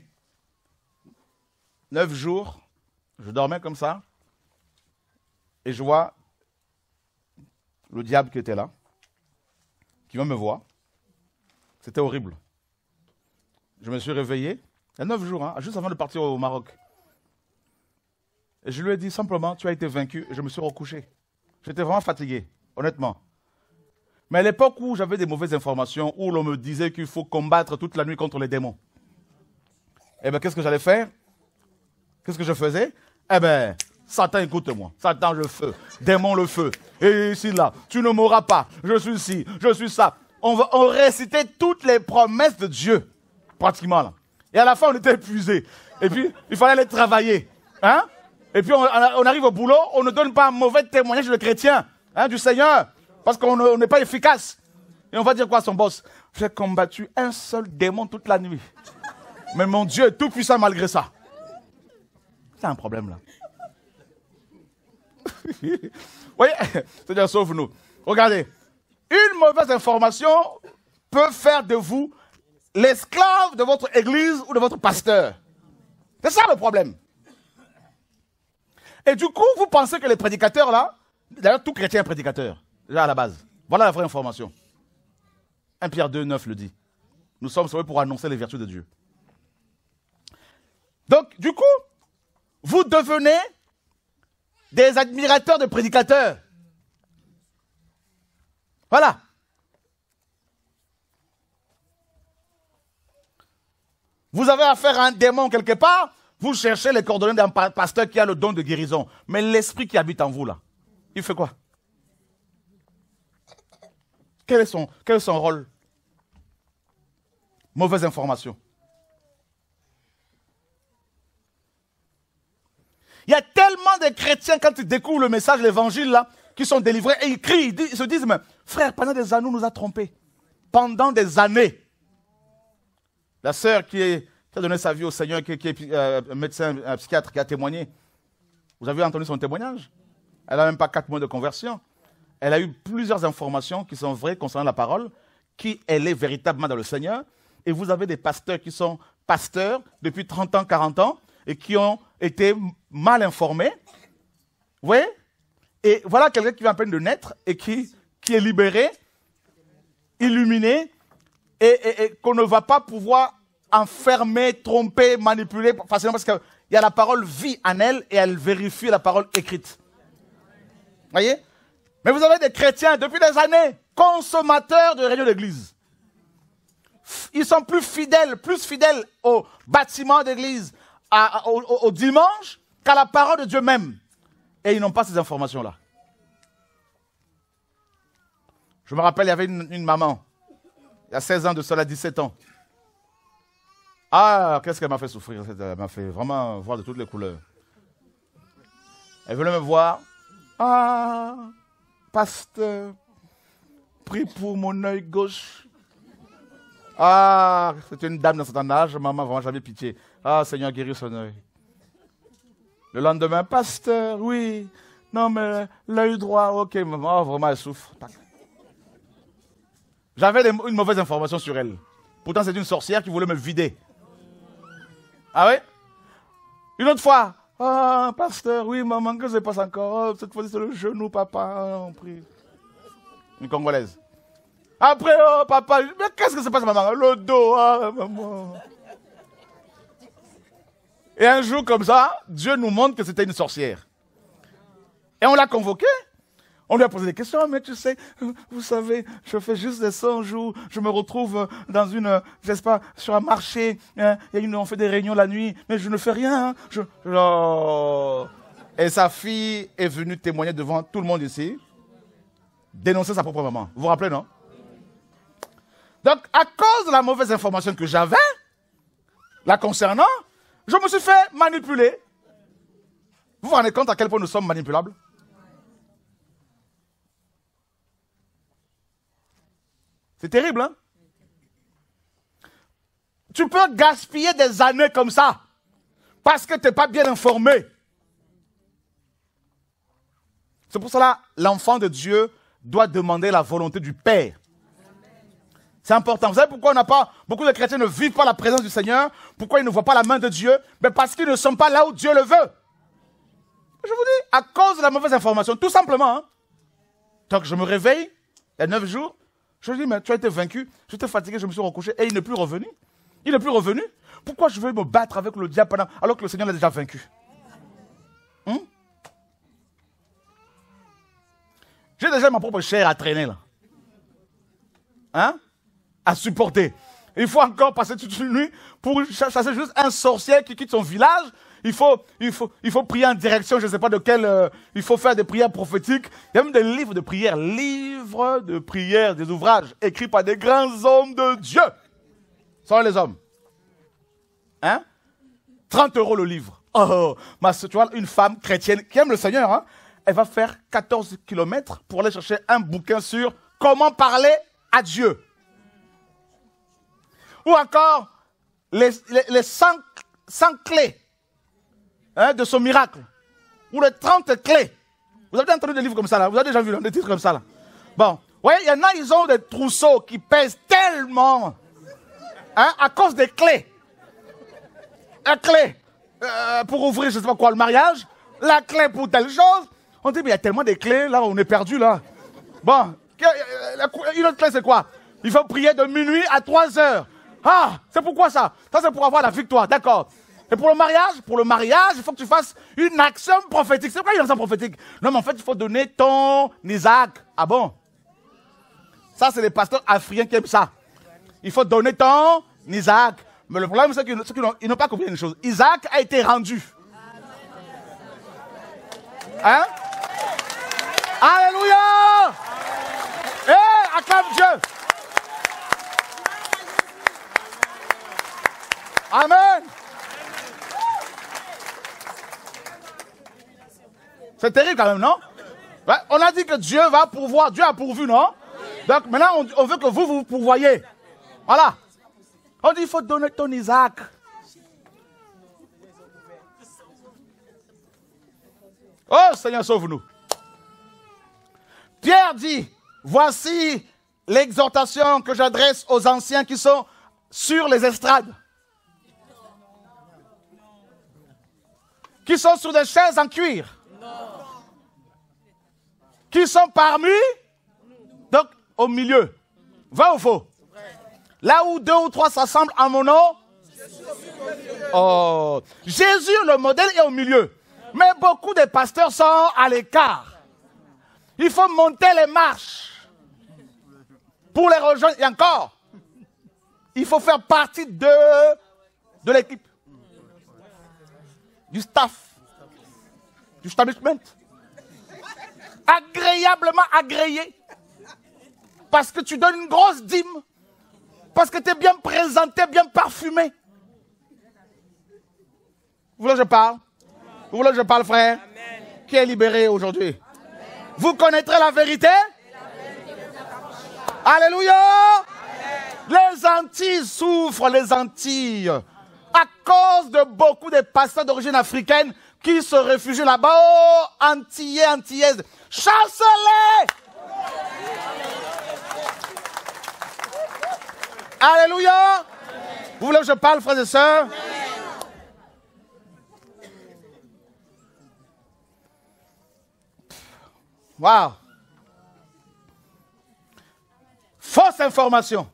neuf jours, je dormais comme ça, et je vois le diable qui était là, qui va me voir. C'était horrible. Je me suis réveillé, il y a neuf jours, hein, juste avant de partir au Maroc. Et je lui ai dit simplement, tu as été vaincu, et je me suis recouché. J'étais vraiment fatigué, honnêtement. Mais à l'époque où j'avais des mauvaises informations, où l'on me disait qu'il faut combattre toute la nuit contre les démons, eh bien, qu'est-ce que j'allais faire? Qu'est-ce que je faisais? Eh bien, Satan, écoute-moi. Satan, le feu. Démon, le feu. Et ici, là, tu ne mourras pas. Je suis ci, je suis ça. On, va, on récitait toutes les promesses de Dieu, pratiquement, là. Et à la fin, on était épuisés. Et puis, il fallait aller travailler. Hein? Et puis, on, on arrive au boulot, on ne donne pas un mauvais témoignage de chrétien, hein, du Seigneur, parce qu'on n'est pas efficace. Et on va dire quoi à son boss? J'ai combattu un seul démon toute la nuit. Mais mon Dieu est tout puissant malgré ça. C'est un problème là. Vous voyez, c'est-à-dire sauve-nous. Regardez, une mauvaise information peut faire de vous l'esclave de votre église ou de votre pasteur. C'est ça le problème. Et du coup, vous pensez que les prédicateurs là, d'ailleurs tout chrétien est prédicateur, déjà à la base. Voilà la vraie information. un Pierre deux, neuf le dit. Nous sommes sauvés pour annoncer les vertus de Dieu. Donc, du coup, vous devenez des admirateurs de prédicateurs. Voilà. Vous avez affaire à un démon quelque part, vous cherchez les coordonnées d'un pasteur qui a le don de guérison. Mais l'esprit qui habite en vous, là, il fait quoi? Quel est son, quel est son rôle? Mauvaise information. Il y a tellement de chrétiens, quand ils découvrent le message, l'évangile, là, qui sont délivrés, et ils crient, ils, ils se disent, mais frère, pendant des années, on nous a trompés. Pendant des années. La sœur qui, est, qui a donné sa vie au Seigneur, qui, qui est euh, un médecin, un psychiatre, qui a témoigné. Vous avez entendu son témoignage? Elle n'a même pas quatre mois de conversion. Elle a eu plusieurs informations qui sont vraies concernant la parole, qui elle est véritablement dans le Seigneur. Et vous avez des pasteurs qui sont pasteurs depuis trente ans, quarante ans, et qui ont été mal informés. Vous voyez? Et voilà quelqu'un qui vient à peine de naître et qui, qui est libéré, illuminé, et, et, et qu'on ne va pas pouvoir enfermer, tromper, manipuler facilement parce qu'il y a la parole vie en elle et elle vérifie la parole écrite. Vous voyez? Mais vous avez des chrétiens depuis des années, consommateurs de réunions d'église. Ils sont plus fidèles, plus fidèles au bâtiment d'église, à, au, au, au dimanche, qu'à la parole de Dieu même. Et ils n'ont pas ces informations-là. Je me rappelle, il y avait une, une maman, il y a seize ans de cela, dix-sept ans. Ah, qu'est-ce qu'elle m'a fait souffrir? Elle m'a fait vraiment voir de toutes les couleurs. Elle venait me voir. Ah, pasteur, prie pour mon œil gauche. Ah, c'était une dame dans certain âge, maman, vraiment, j'avais pitié. Ah, Seigneur, guéris son œil. Le lendemain, pasteur, oui. Non, mais l'œil droit, ok, maman, oh, vraiment, elle souffre. J'avais une mauvaise information sur elle. Pourtant, c'est une sorcière qui voulait me vider. Ah oui? Une autre fois, ah, pasteur, oui, maman, que se passe encore? Oh, cette fois-ci, c'est le genou, papa, on prie. Une Congolaise. Après, oh, papa, mais qu'est-ce que se passe, maman? Le dos, ah, maman. Et un jour comme ça, Dieu nous montre que c'était une sorcière. Et on l'a convoquée. On lui a posé des questions, mais tu sais, vous savez, je fais juste des songes où je me retrouve dans une, je sais pas, sur un marché, hein, y a une, on fait des réunions la nuit, mais je ne fais rien. Hein, je, je... Et sa fille est venue témoigner devant tout le monde ici, dénoncer sa propre maman. Vous vous rappelez, non? Donc, à cause de la mauvaise information que j'avais, la concernant, je me suis fait manipuler. Vous vous rendez compte à quel point nous sommes manipulables? C'est terrible, hein? Tu peux gaspiller des années comme ça parce que tu n'es pas bien informé. C'est pour cela que l'enfant de Dieu doit demander la volonté du Père. C'est important. Vous savez pourquoi on n'a pas, beaucoup de chrétiens ne vivent pas la présence du Seigneur? Pourquoi ils ne voient pas la main de Dieu? Mais parce qu'ils ne sont pas là où Dieu le veut. Je vous dis, à cause de la mauvaise information, tout simplement. Hein. Donc je me réveille, il y a neuf jours, Je lui dis, mais tu as été vaincu, j'étais fatigué, je me suis recouché et il n'est plus revenu. Il n'est plus revenu. Pourquoi je vais me battre avec le diable pendant, alors que le Seigneur l'a déjà vaincu? Hum? J'ai déjà ma propre chair à traîner là. Hein? À supporter. Il faut encore passer toute une nuit pour chasser juste un sorcier qui quitte son village. Il faut, il faut, il faut prier en direction, je ne sais pas de quel... Euh, il faut faire des prières prophétiques. Il y a même des livres de prières. Livres de prières, des ouvrages écrits par des grands hommes de Dieu. Sans les hommes. Hein? trente euros le livre. Oh, ma, tu vois, une femme chrétienne qui aime le Seigneur, hein, elle va faire quatorze kilomètres pour aller chercher un bouquin sur comment parler à Dieu. Ou encore, les, les, les cent, cent clés hein, de son miracle. Ou les trente clés. Vous avez entendu des livres comme ça, là? Vous avez déjà vu hein, des titres comme ça, là? Bon, vous voyez, il y en a, ils ont des trousseaux qui pèsent tellement hein, à cause des clés. La clé euh, pour ouvrir, je ne sais pas quoi, le mariage. La clé pour telle chose. On dit, mais il y a tellement de clés, là, on est perdu, là. Bon, une autre clé, c'est quoi? Il faut prier de minuit à trois heures. Ah, c'est pourquoi ça? Ça, c'est pour avoir la victoire, d'accord. Et pour le mariage? Pour le mariage, il faut que tu fasses une action prophétique. C'est quoi une action prophétique? Non, mais en fait, il faut donner ton Isaac. Ah bon? Ça, c'est les pasteurs africains qui aiment ça. Il faut donner ton Isaac. Mais le problème, c'est qu'ils n'ont pas compris une chose. Isaac a été rendu. Hein? Alléluia! Eh, acclame Dieu! Amen! C'est terrible quand même, non? Ouais, on a dit que Dieu va pourvoir. Dieu a pourvu, non? Donc maintenant, on, on veut que vous, vous pourvoyez. Voilà. On dit, il faut donner ton Isaac. Oh, Seigneur, sauve-nous. Pierre dit, voici l'exhortation que j'adresse aux anciens qui sont sur les estrades. Qui sont sur des chaises en cuir. Qui sont parmi, donc au milieu. Vrai ou faux? Là où deux ou trois s'assemblent en mon nom. Oh. Jésus, le modèle, est au milieu. Mais beaucoup de pasteurs sont à l'écart. Il faut monter les marches pour les rejoindre. Et encore, il faut faire partie de, de l'équipe. Du staff. Du establishment. Agréablement agréé. Parce que tu donnes une grosse dîme. Parce que tu es bien présenté, bien parfumé. Vous voulez que je parle? Vous voulez que je parle, frère? Amen. Qui est libéré aujourd'hui? Vous connaîtrez la vérité? Alléluia! Amen. Les Antilles souffrent, les Antilles. À cause de beaucoup de pasteurs d'origine africaine qui se réfugient là-bas. Oh, Antillais, Antillaises. Chassez-les! Alléluia! Amen. Vous voulez que je parle, frères et sœurs? Waouh! Fausse information.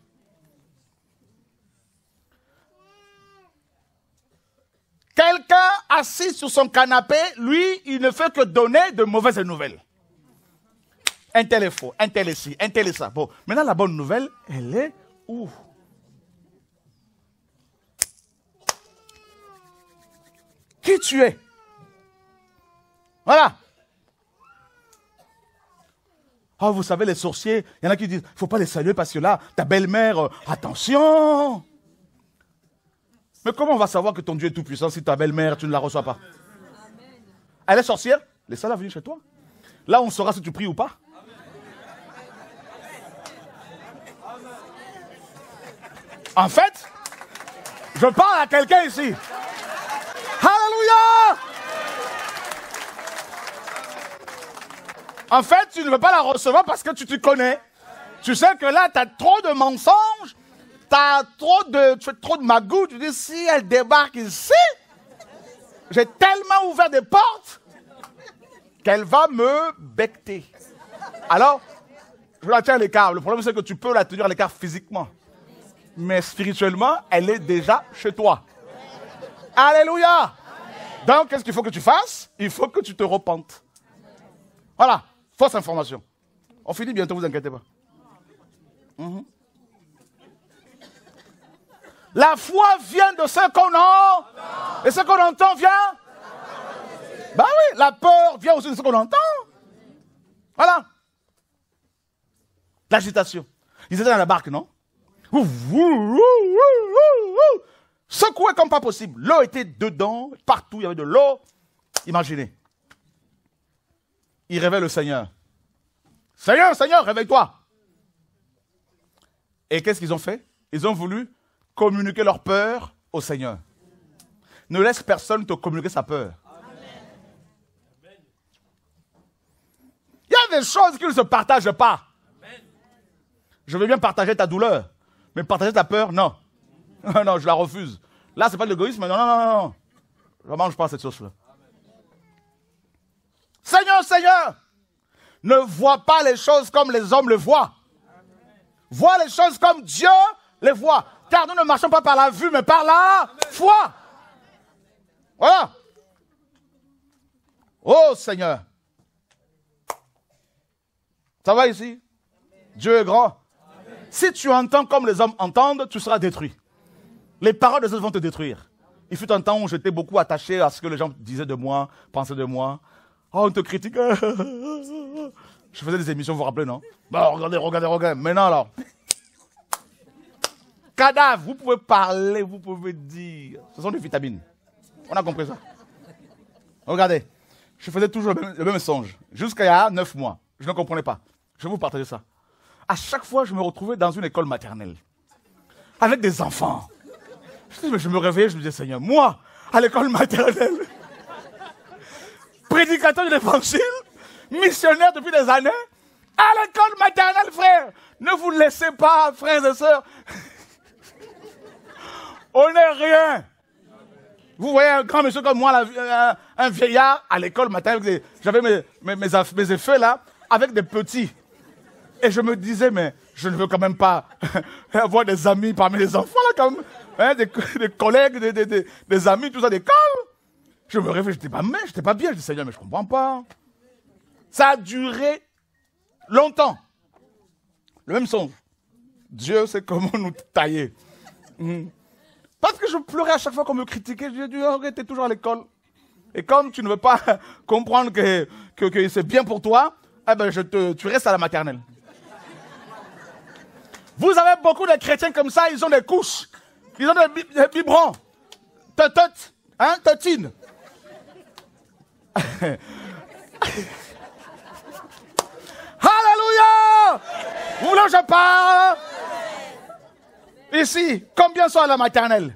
Quelqu'un assis sur son canapé, lui, il ne fait que donner de mauvaises nouvelles. Un tel est faux, un tel est ci, un tel est ça. Bon, maintenant la bonne nouvelle, elle est où? Qui tu es? Voilà. Oh, vous savez, les sorciers, il y en a qui disent, il ne faut pas les saluer parce que là, ta belle-mère, euh, attention. Mais comment on va savoir que ton Dieu est tout puissant si ta belle-mère, tu ne la reçois pas? Amen. Elle est sorcière, laisse-la venir chez toi. Là, on saura si tu pries ou pas. En fait, je parle à quelqu'un ici. Alléluia! En fait, tu ne veux pas la recevoir parce que tu te connais. Tu sais que là, tu as trop de mensonges, tu as trop de, tu fais trop de magouilles. Tu dis, si elle débarque ici, j'ai tellement ouvert des portes qu'elle va me becter. Alors, je la tiens à l'écart. Le problème, c'est que tu peux la tenir à l'écart physiquement. Mais spirituellement, elle est déjà chez toi. Alléluia. Donc, qu'est-ce qu'il faut que tu fasses? Il faut que tu te repentes. Voilà, fausse information. On finit bientôt, vous inquiétez pas. Mm-hmm. La foi vient de ce qu'on entend. Et ce qu'on entend vient? Bah oui, la peur vient aussi de ce qu'on entend. Voilà. L'agitation. Ils étaient dans la barque, non? Secoué comme pas possible. L'eau était dedans, partout, il y avait de l'eau. Imaginez. Il réveille le Seigneur. Seigneur, Seigneur, réveille-toi. Et qu'est-ce qu'ils ont fait? Ils ont voulu communiquer leur peur au Seigneur. Ne laisse personne te communiquer sa peur. Il y a des choses qui ne se partagent pas. Je veux bien partager ta douleur, mais partager ta peur, non. Non, je la refuse. Là, ce n'est pas de l'égoïsme, non, non, non, non. Je ne mange pas cette sauce-là. Seigneur, Seigneur, ne vois pas les choses comme les hommes le voient. Vois les choses comme Dieu les voit. Car nous ne marchons pas par la vue, mais par la foi. Voilà. Oh Seigneur. Ça va ici? Dieu est grand. Si tu entends comme les hommes entendent, tu seras détruit. Les paroles des autres vont te détruire. Il fut un temps où j'étais beaucoup attaché à ce que les gens disaient de moi, pensaient de moi. Oh, on te critique. Je faisais des émissions, vous vous rappelez, non? Bon, regardez, regardez, regardez. Maintenant, alors. Cadavre, vous pouvez parler, vous pouvez dire. Ce sont des vitamines. On a compris ça. Regardez. Je faisais toujours le même, le même songe. Jusqu'à il y a neuf mois. Je ne comprenais pas. Je vais vous partager ça. À chaque fois, je me retrouvais dans une école maternelle. Avec des enfants. Je, je me réveillais, je me disais, Seigneur, moi, à l'école maternelle, prédicateur de l'évangile, missionnaire depuis des années, à l'école maternelle, frère, ne vous laissez pas, frères et sœurs. On n'est rien. Vous voyez un grand monsieur comme moi, là, un, un vieillard, à l'école maternelle, j'avais mes, mes, mes, mes effets là, avec des petits. Et je me disais, mais je ne veux quand même pas avoir des amis parmi les enfants, là, comme, hein, des, des collègues, des, des, des, des amis, tout ça, d'école. Je me réveillais, je n'étais pas, j'étais pas bien. Je dis, Seigneur, mais je ne comprends pas. Ça a duré longtemps. Le même songe. Dieu sait comment nous tailler. Mmh. Parce que je pleurais à chaque fois qu'on me critiquait. Je dis, oh, tu es toujours à l'école. Et comme tu ne veux pas comprendre que, que, que c'est bien pour toi, eh ben, je te, tu restes à la maternelle. Vous avez beaucoup de chrétiens comme ça, ils ont des couches. Ils ont des, des biberons. Totot, hein, totine. Alléluia! Vous voulez que je parle? Ici, combien sont à la maternelle?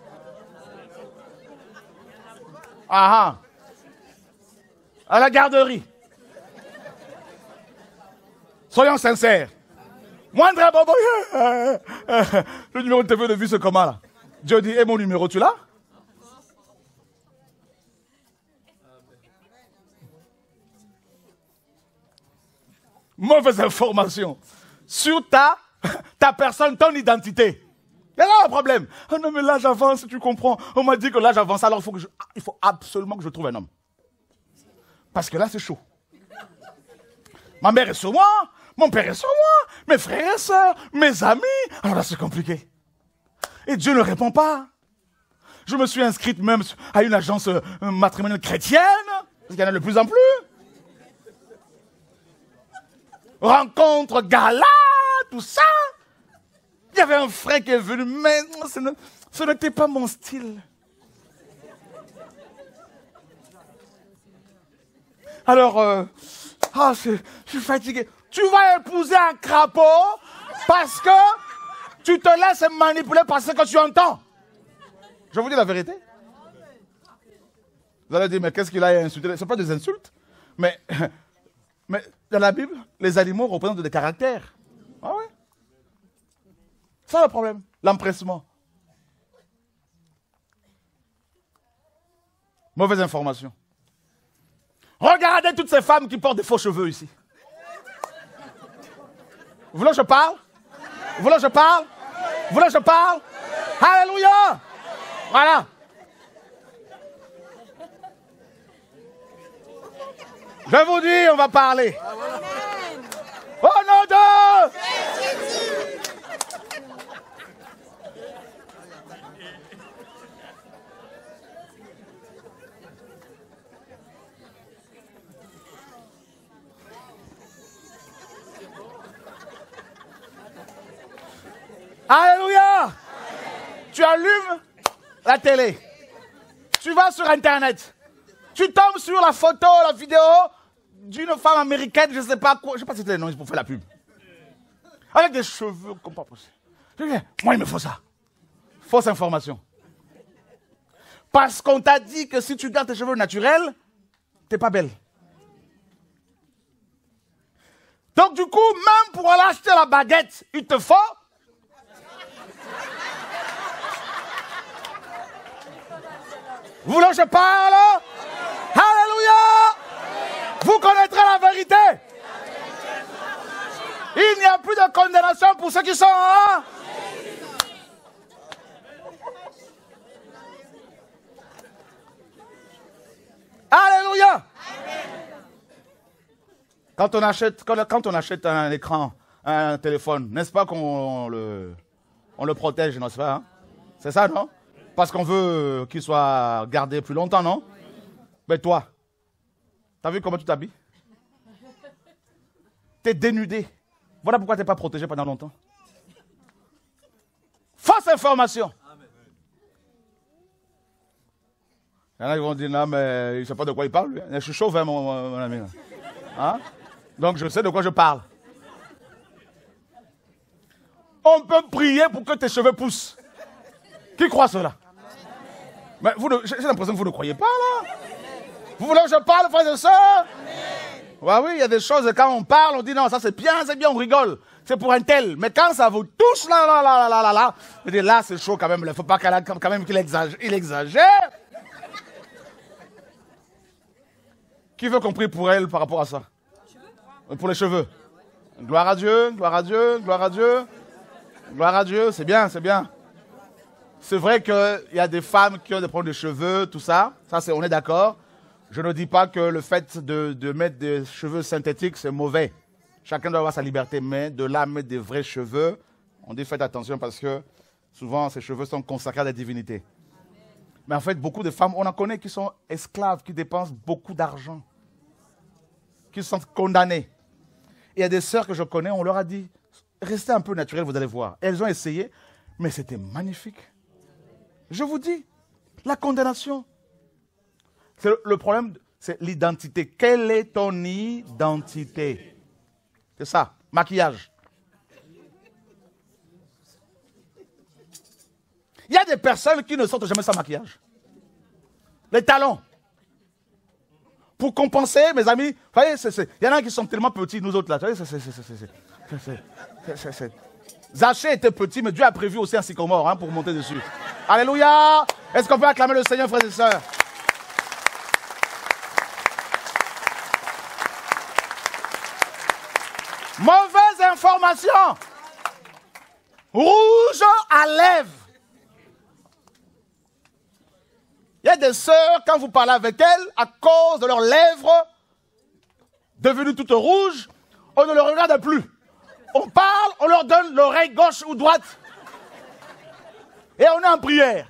Ah ah. À la garderie. Soyons sincères. Moindre bobo. Le numéro de T V de vue, c'est comment là? Dieu dit, et mon numéro, tu l'as? Mauvaise information sur ta, ta personne, ton identité. Il y a là un problème. Oh non, mais là j'avance, tu comprends. On m'a dit que là j'avance, alors il faut, que je, il faut absolument que je trouve un homme. Parce que là c'est chaud. Ma mère est sur moi, mon père est sur moi, mes frères et sœurs, mes amis. Alors là c'est compliqué. Et Dieu ne répond pas. Je me suis inscrite même à une agence matrimoniale chrétienne, parce qu'il y en a de plus en plus. Rencontre, gala, tout ça. Il y avait un frère qui est venu, mais ce n'était pas mon style. Alors, euh, ah, je, je suis fatigué. Tu vas épouser un crapaud parce que tu te laisses manipuler par ce que tu entends. Je vous dis la vérité. Vous allez dire, mais qu'est-ce qu'il a insulté? Ce ne sont pas des insultes, mais... Mais dans la Bible, les animaux représentent des caractères. Ah oui. C'est le problème, l'empressement. Mauvaise information. Regardez toutes ces femmes qui portent des faux cheveux ici. Vous voulez que je parle? Vous voulez que je parle? Vous voulez que je parle? Alléluia! Voilà. Je vous dis, on va parler. Au nom de... Alléluia! Tu allumes la télé. Tu vas sur Internet. Tu tombes sur la photo, la vidéo d'une femme américaine, je ne sais pas quoi. Je ne sais pas si c'était le nom pour faire la pub. Avec des cheveux comme pas possible. Je dis, moi, il me faut ça. Fausse information. Parce qu'on t'a dit que si tu gardes tes cheveux naturels, t'es pas belle. Donc, du coup, même pour aller acheter la baguette, il te faut... Vous voulez que je parle? Alléluia! Vous connaîtrez la vérité. Il n'y a plus de condamnation pour ceux qui sont en... Alléluia! Quand on achète, quand, quand on achète un écran, un téléphone, n'est-ce pas qu'on le, on le protège, n'est-ce pas? Hein? C'est ça, non? Parce qu'on veut qu'il soit gardé plus longtemps, non? Mais toi, t'as vu comment tu t'habilles? T'es dénudé. Voilà pourquoi t'es pas protégé pendant longtemps. Fausse information. Il y en a qui vont dire, non, mais il ne sait pas de quoi il parle. Lui. Je suis chauvin, mon, mon ami. Hein? Donc, je sais de quoi je parle. On peut prier pour que tes cheveux poussent. Qui croit cela? Mais j'ai l'impression que vous ne croyez pas, là. Vous voulez que je parle, frères et sœurs? Ouais, oui, il y a des choses, quand on parle, on dit non, ça c'est bien, c'est bien, on rigole. C'est pour un tel. Mais quand ça vous touche, là, là, là, là, là, là, je dis, là, c'est chaud quand même. Il ne faut pas quand même qu'il exagère. Il exagère. Qui veut qu'on prie pour elle par rapport à ça? Pour les cheveux. Gloire à Dieu, gloire à Dieu, gloire à Dieu. Gloire à Dieu, c'est bien, c'est bien. C'est vrai qu'il y a des femmes qui ont des problèmes de cheveux, tout ça. Ça, c'est, on est d'accord. Je ne dis pas que le fait de, de mettre des cheveux synthétiques, c'est mauvais. Chacun doit avoir sa liberté, mais de là mettre des vrais cheveux, on dit faites attention parce que souvent, ces cheveux sont consacrés à la divinité. Mais en fait, beaucoup de femmes, on en connaît qui sont esclaves, qui dépensent beaucoup d'argent, qui sont condamnées. Il y a des sœurs que je connais, on leur a dit, restez un peu naturel, vous allez voir. Et elles ont essayé, mais c'était magnifique. Je vous dis, la condamnation. C'est le, le problème, c'est l'identité. Quelle est ton identité? C'est ça, maquillage. Il y a des personnes qui ne sortent jamais sans maquillage. Les talons. Pour compenser, mes amis, vous voyez, il y en a qui sont tellement petits, nous autres là. Vous voyez, Zachée était petit, mais Dieu a prévu aussi un sycomore hein, pour monter dessus. Alléluia! Est-ce qu'on peut acclamer le Seigneur, frères et sœurs? Mauvaise information. Rouge à lèvres. Il y a des sœurs, quand vous parlez avec elles, à cause de leurs lèvres devenues toutes rouges, on ne les regarde plus. On parle, on leur donne l'oreille gauche ou droite. Et on est en prière.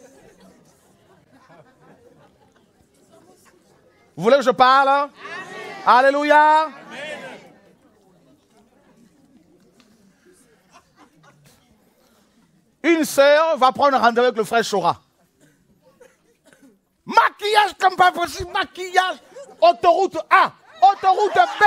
Vous voulez que je parle? Amen. Alléluia. Amen. Une sœur va prendre un rendez-vous avec le frère Chora. Maquillage comme pas possible, maquillage. Autoroute A, autoroute B.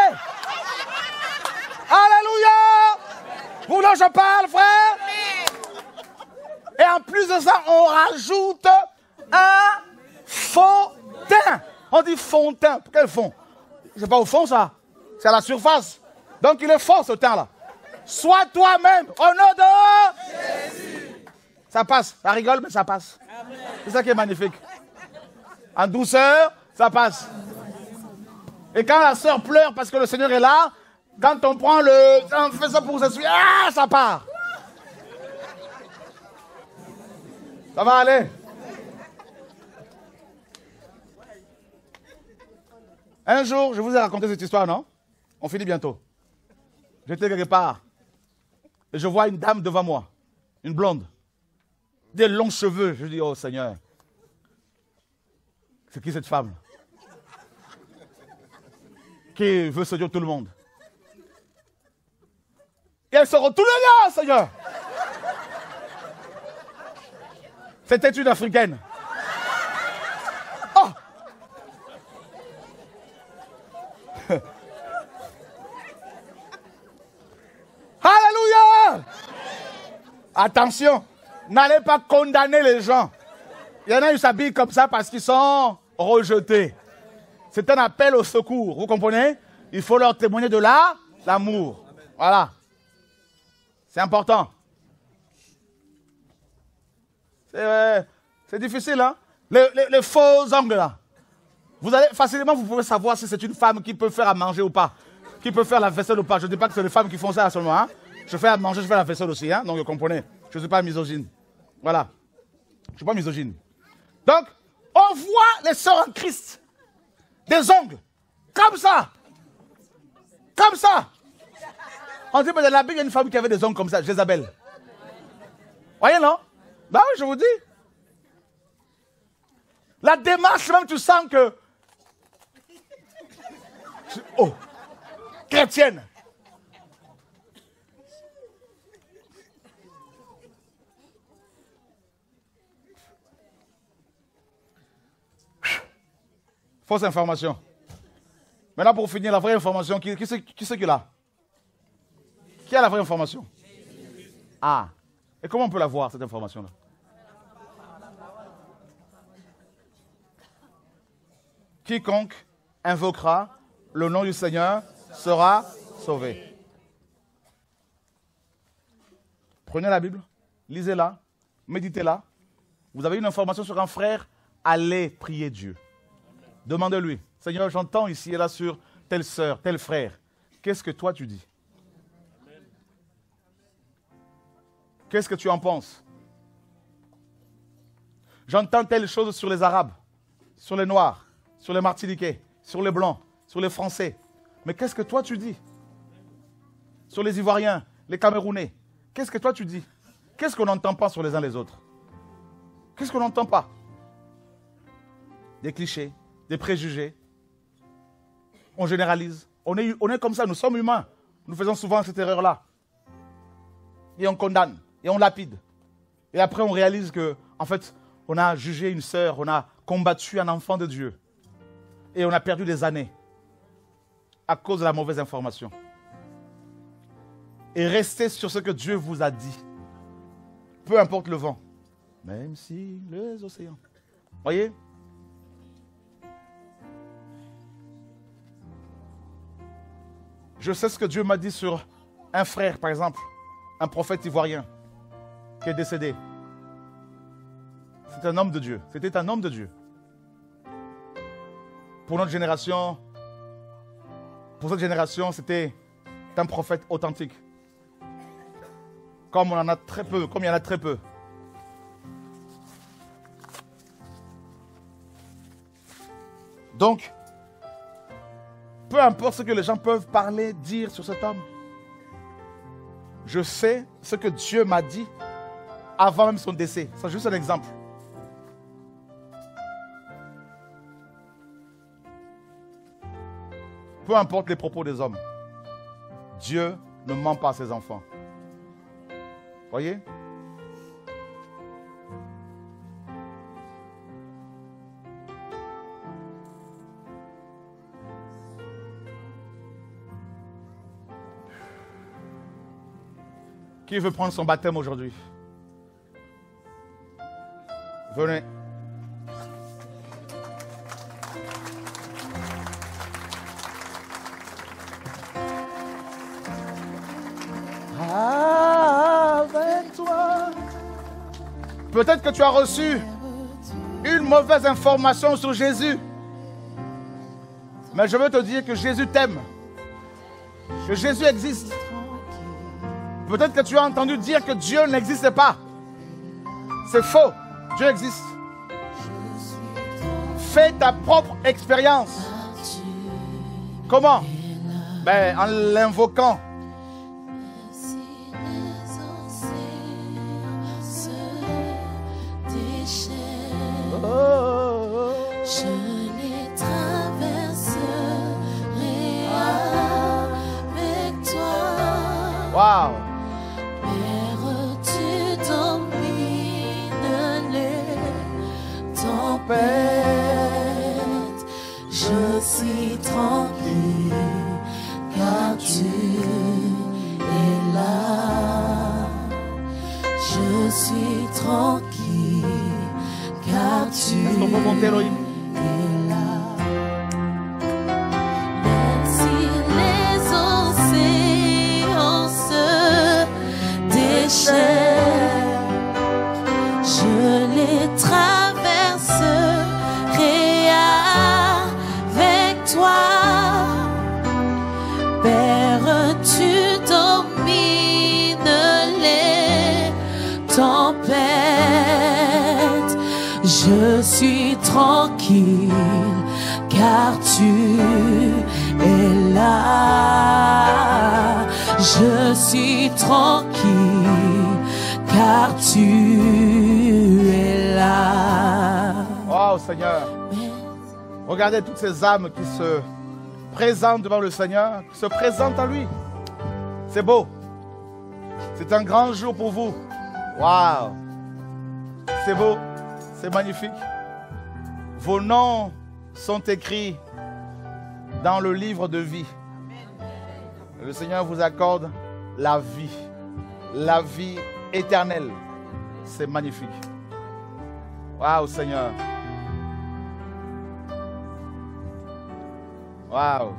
Alléluia. Vous là je parle, frère. Et en plus de ça, on rajoute un fond teint. On dit fond teint. Quel fond? C'est pas au fond ça. C'est à la surface. Donc il est fort ce teint là. Sois toi-même au nom de Jésus. Ça passe. Ça rigole mais ça passe. C'est ça qui est magnifique. En douceur, ça passe. Et quand la sœur pleure parce que le Seigneur est là, Quand on prend le... On fait ça pour s'essuyer, ah, ça part. Ça va aller. Un jour, je vous ai raconté cette histoire, non? On finit bientôt. J'étais quelque part. Et je vois une dame devant moi. Une blonde. Des longs cheveux. Je dis, oh Seigneur. C'est qui cette femme? Qui veut séduire tout le monde? Et elle se retourne là, Seigneur. C'était une Africaine. Oh! Alléluia! Attention, n'allez pas condamner les gens. Il y en a qui s'habillent comme ça parce qu'ils sont rejetés. C'est un appel au secours, vous comprenez? Il faut leur témoigner de là, l'amour. Voilà. C'est important. C'est euh, difficile, hein? Les, les, les faux ongles, là. Vous allez, facilement, vous pouvez savoir si c'est une femme qui peut faire à manger ou pas. Qui peut faire la vaisselle ou pas. Je ne dis pas que c'est les femmes qui font ça seulement, hein? Je fais à manger, je fais la vaisselle aussi, hein? Donc, vous comprenez. Je ne suis pas misogyne. Voilà. Je ne suis pas misogyne. Donc, on voit les sœurs en Christ. Des ongles. Comme ça. Comme ça. On dit, mais dans la Bible, il y a une femme qui avait des ongles comme ça, Jézabel. Voyez, non? Bah oui, je vous dis. La démarche, même, tu sens que... Oh, chrétienne. Fausse information. Maintenant, pour finir, la vraie information, qui, qui c'est qui, qui l'a? Qui a la vraie information? Ah. Et comment on peut la voir, cette information-là? Quiconque invoquera le nom du Seigneur sera sauvé. Prenez la Bible, lisez-la, méditez-la. Vous avez une information sur un frère, allez prier Dieu. Demandez-lui, Seigneur, j'entends ici et là sur telle sœur, tel frère. Qu'est-ce que toi tu dis? Qu'est-ce que tu en penses? J'entends telle chose sur les Arabes, sur les Noirs, sur les Martiniquais, sur les Blancs, sur les Français. Mais qu'est-ce que toi tu dis? Sur les Ivoiriens, les Camerounais. Qu'est-ce que toi tu dis? Qu'est-ce qu'on n'entend pas sur les uns les autres? Qu'est-ce qu'on n'entend pas? Des clichés, des préjugés. On généralise. On est, on est comme ça, nous sommes humains. Nous faisons souvent cette erreur-là. Et on condamne, et on lapide. Et après on réalise que, en fait, on a jugé une sœur, on a combattu un enfant de Dieu. Et on a perdu des années à cause de la mauvaise information. Et restez sur ce que Dieu vous a dit. Peu importe le vent. Même si les océans. Voyez? Je sais ce que Dieu m'a dit sur un frère, par exemple. Un prophète ivoirien qui est décédé. C'est un homme de Dieu. C'était un homme de Dieu. Pour notre génération, pour cette génération, c'était un prophète authentique. Comme on en a très peu, comme il y en a très peu. Donc, peu importe ce que les gens peuvent parler, dire sur cet homme, je sais ce que Dieu m'a dit avant même son décès. C'est juste un exemple. Peu importe les propos des hommes, Dieu ne ment pas à ses enfants. Voyez? Qui veut prendre son baptême aujourd'hui? Venez. Avec toi. Peut-être que tu as reçu une mauvaise information sur Jésus. Mais je veux te dire que Jésus t'aime. que Jésus existe. Peut-être que tu as entendu dire que Dieu n'existe pas. C'est faux. Dieu existe. Fais ta propre expérience. Comment? Ben, en l'invoquant. Je les traverserai avec toi. Wow. Père, tu domines les tempêtes. Je suis tranquille car tu es là. Je suis tranquille car tu Est-ce qu'on peut monter, Elohim? es là. Même si les océans se déchaînent, je les traverserai avec toi. Père, tu domines les tempêtes. Je suis tranquille car tu es là. Je suis tranquille car tu es là. Oh Seigneur. Regardez toutes ces âmes qui se présentent devant le Seigneur, qui se présentent à lui. C'est beau. C'est un grand jour pour vous. Waouh. C'est beau. C'est magnifique. Vos noms sont écrits dans le livre de vie. Le Seigneur vous accorde la vie. La vie éternelle. C'est magnifique. Waouh, Seigneur. Waouh.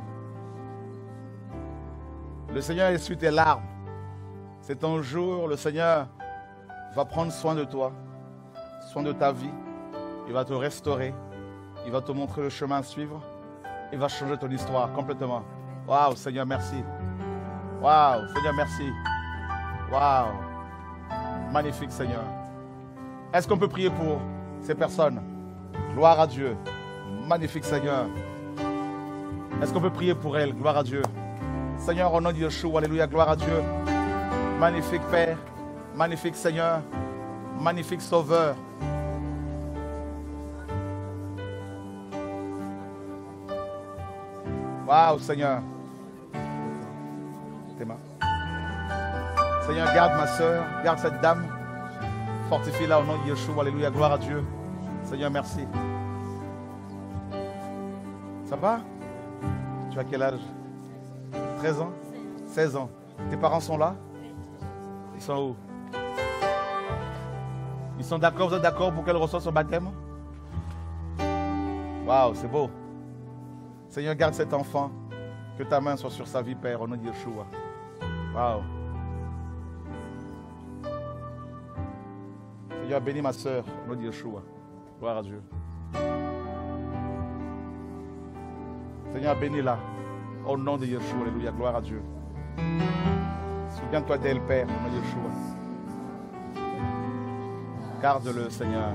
Le Seigneur essuie tes larmes. C'est un jour, le Seigneur va prendre soin de toi, soin de ta vie. Il va te restaurer. Il va te montrer le chemin à suivre. Il va changer ton histoire complètement. Waouh, Seigneur, merci. Waouh, Seigneur, merci. Waouh. Magnifique, Seigneur. Est-ce qu'on peut prier pour ces personnes? Gloire à Dieu. Magnifique, Seigneur. Est-ce qu'on peut prier pour elles? Gloire à Dieu. Seigneur, au nom de Yeshua, alléluia, gloire à Dieu. Magnifique Père. Magnifique Seigneur. Magnifique Sauveur. Waouh, Seigneur. Tes mains. Seigneur, garde ma soeur, garde cette dame. Fortifie-la au nom de Yeshua. Alléluia, gloire à Dieu. Seigneur, merci. Ça va? Tu as quel âge? treize ans? seize ans. Tes parents sont là? Ils sont où? Ils sont d'accord? Vous êtes d'accord pour qu'elle reçoive son baptême? Waouh, c'est beau. Seigneur, garde cet enfant. Que ta main soit sur sa vie, Père, au nom de Yeshua. Waouh. Seigneur, bénis ma soeur, au nom de Yeshua. Gloire à Dieu. Seigneur, bénis-la. Au nom de Yeshua, alléluia, gloire à Dieu. Souviens-toi d'elle, Père, au nom de Yeshua. Garde-le, Seigneur.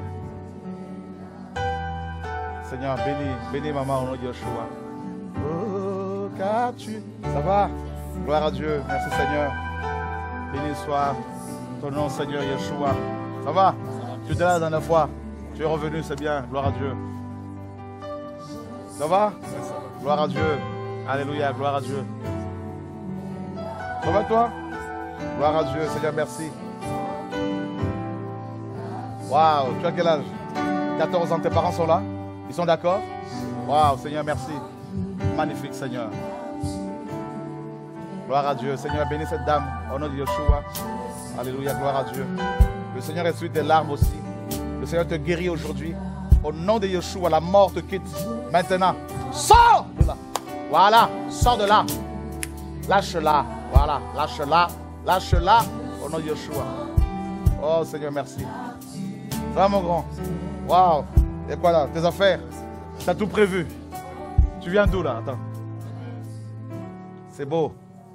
Seigneur, bénis, bénis maman au nom de Yeshua. Oh, car tu... Ça va? Gloire à Dieu. Merci, Seigneur. Béni soit ton nom, Seigneur Yeshua. Ça va? Tu étais là la dernière fois. Tu es revenu, c'est bien. Gloire à Dieu. Ça va? Gloire à Dieu. Alléluia, gloire à Dieu. Ça va toi? Gloire à Dieu, Seigneur, merci. Waouh, tu as quel âge? quatorze ans, tes parents sont là? Ils sont d'accord? Waouh, Seigneur, merci. Magnifique, Seigneur. Gloire à Dieu. Seigneur, bénis cette dame au nom de Yeshua. Alléluia, gloire à Dieu. Le Seigneur essuie tes larmes aussi. Le Seigneur te guérit aujourd'hui. Au nom de Yeshua, la mort te quitte. Maintenant, sors de là. Voilà, sors de là. Lâche-la. Voilà, lâche-la. Lâche-la au nom de Yeshua. Oh Seigneur, merci. Ça va mon grand? Waouh. Et quoi là? Tes affaires? Tu as tout prévu. Tu viens d'où là? Attends. C'est beau.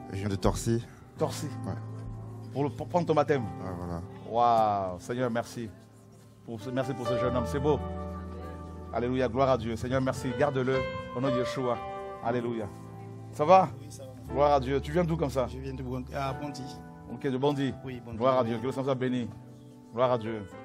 Je viens de Torcy. Torcy. Ouais. Pour, le, pour prendre ton baptême. Ouais, voilà. Waouh, Seigneur, merci. Pour, ce- merci pour ce jeune homme, c'est beau. Alléluia, gloire à Dieu. Seigneur, merci. Garde-le au nom de Yeshua. Alléluia. Ça va? Oui, ça va. Gloire à Dieu. Tu viens d'où comme ça? Je viens de Bon- à Bondy. Ok, de Bondy. Oui, Bondy. Gloire à Dieu. Que le Seigneur soit béni. Gloire à Dieu.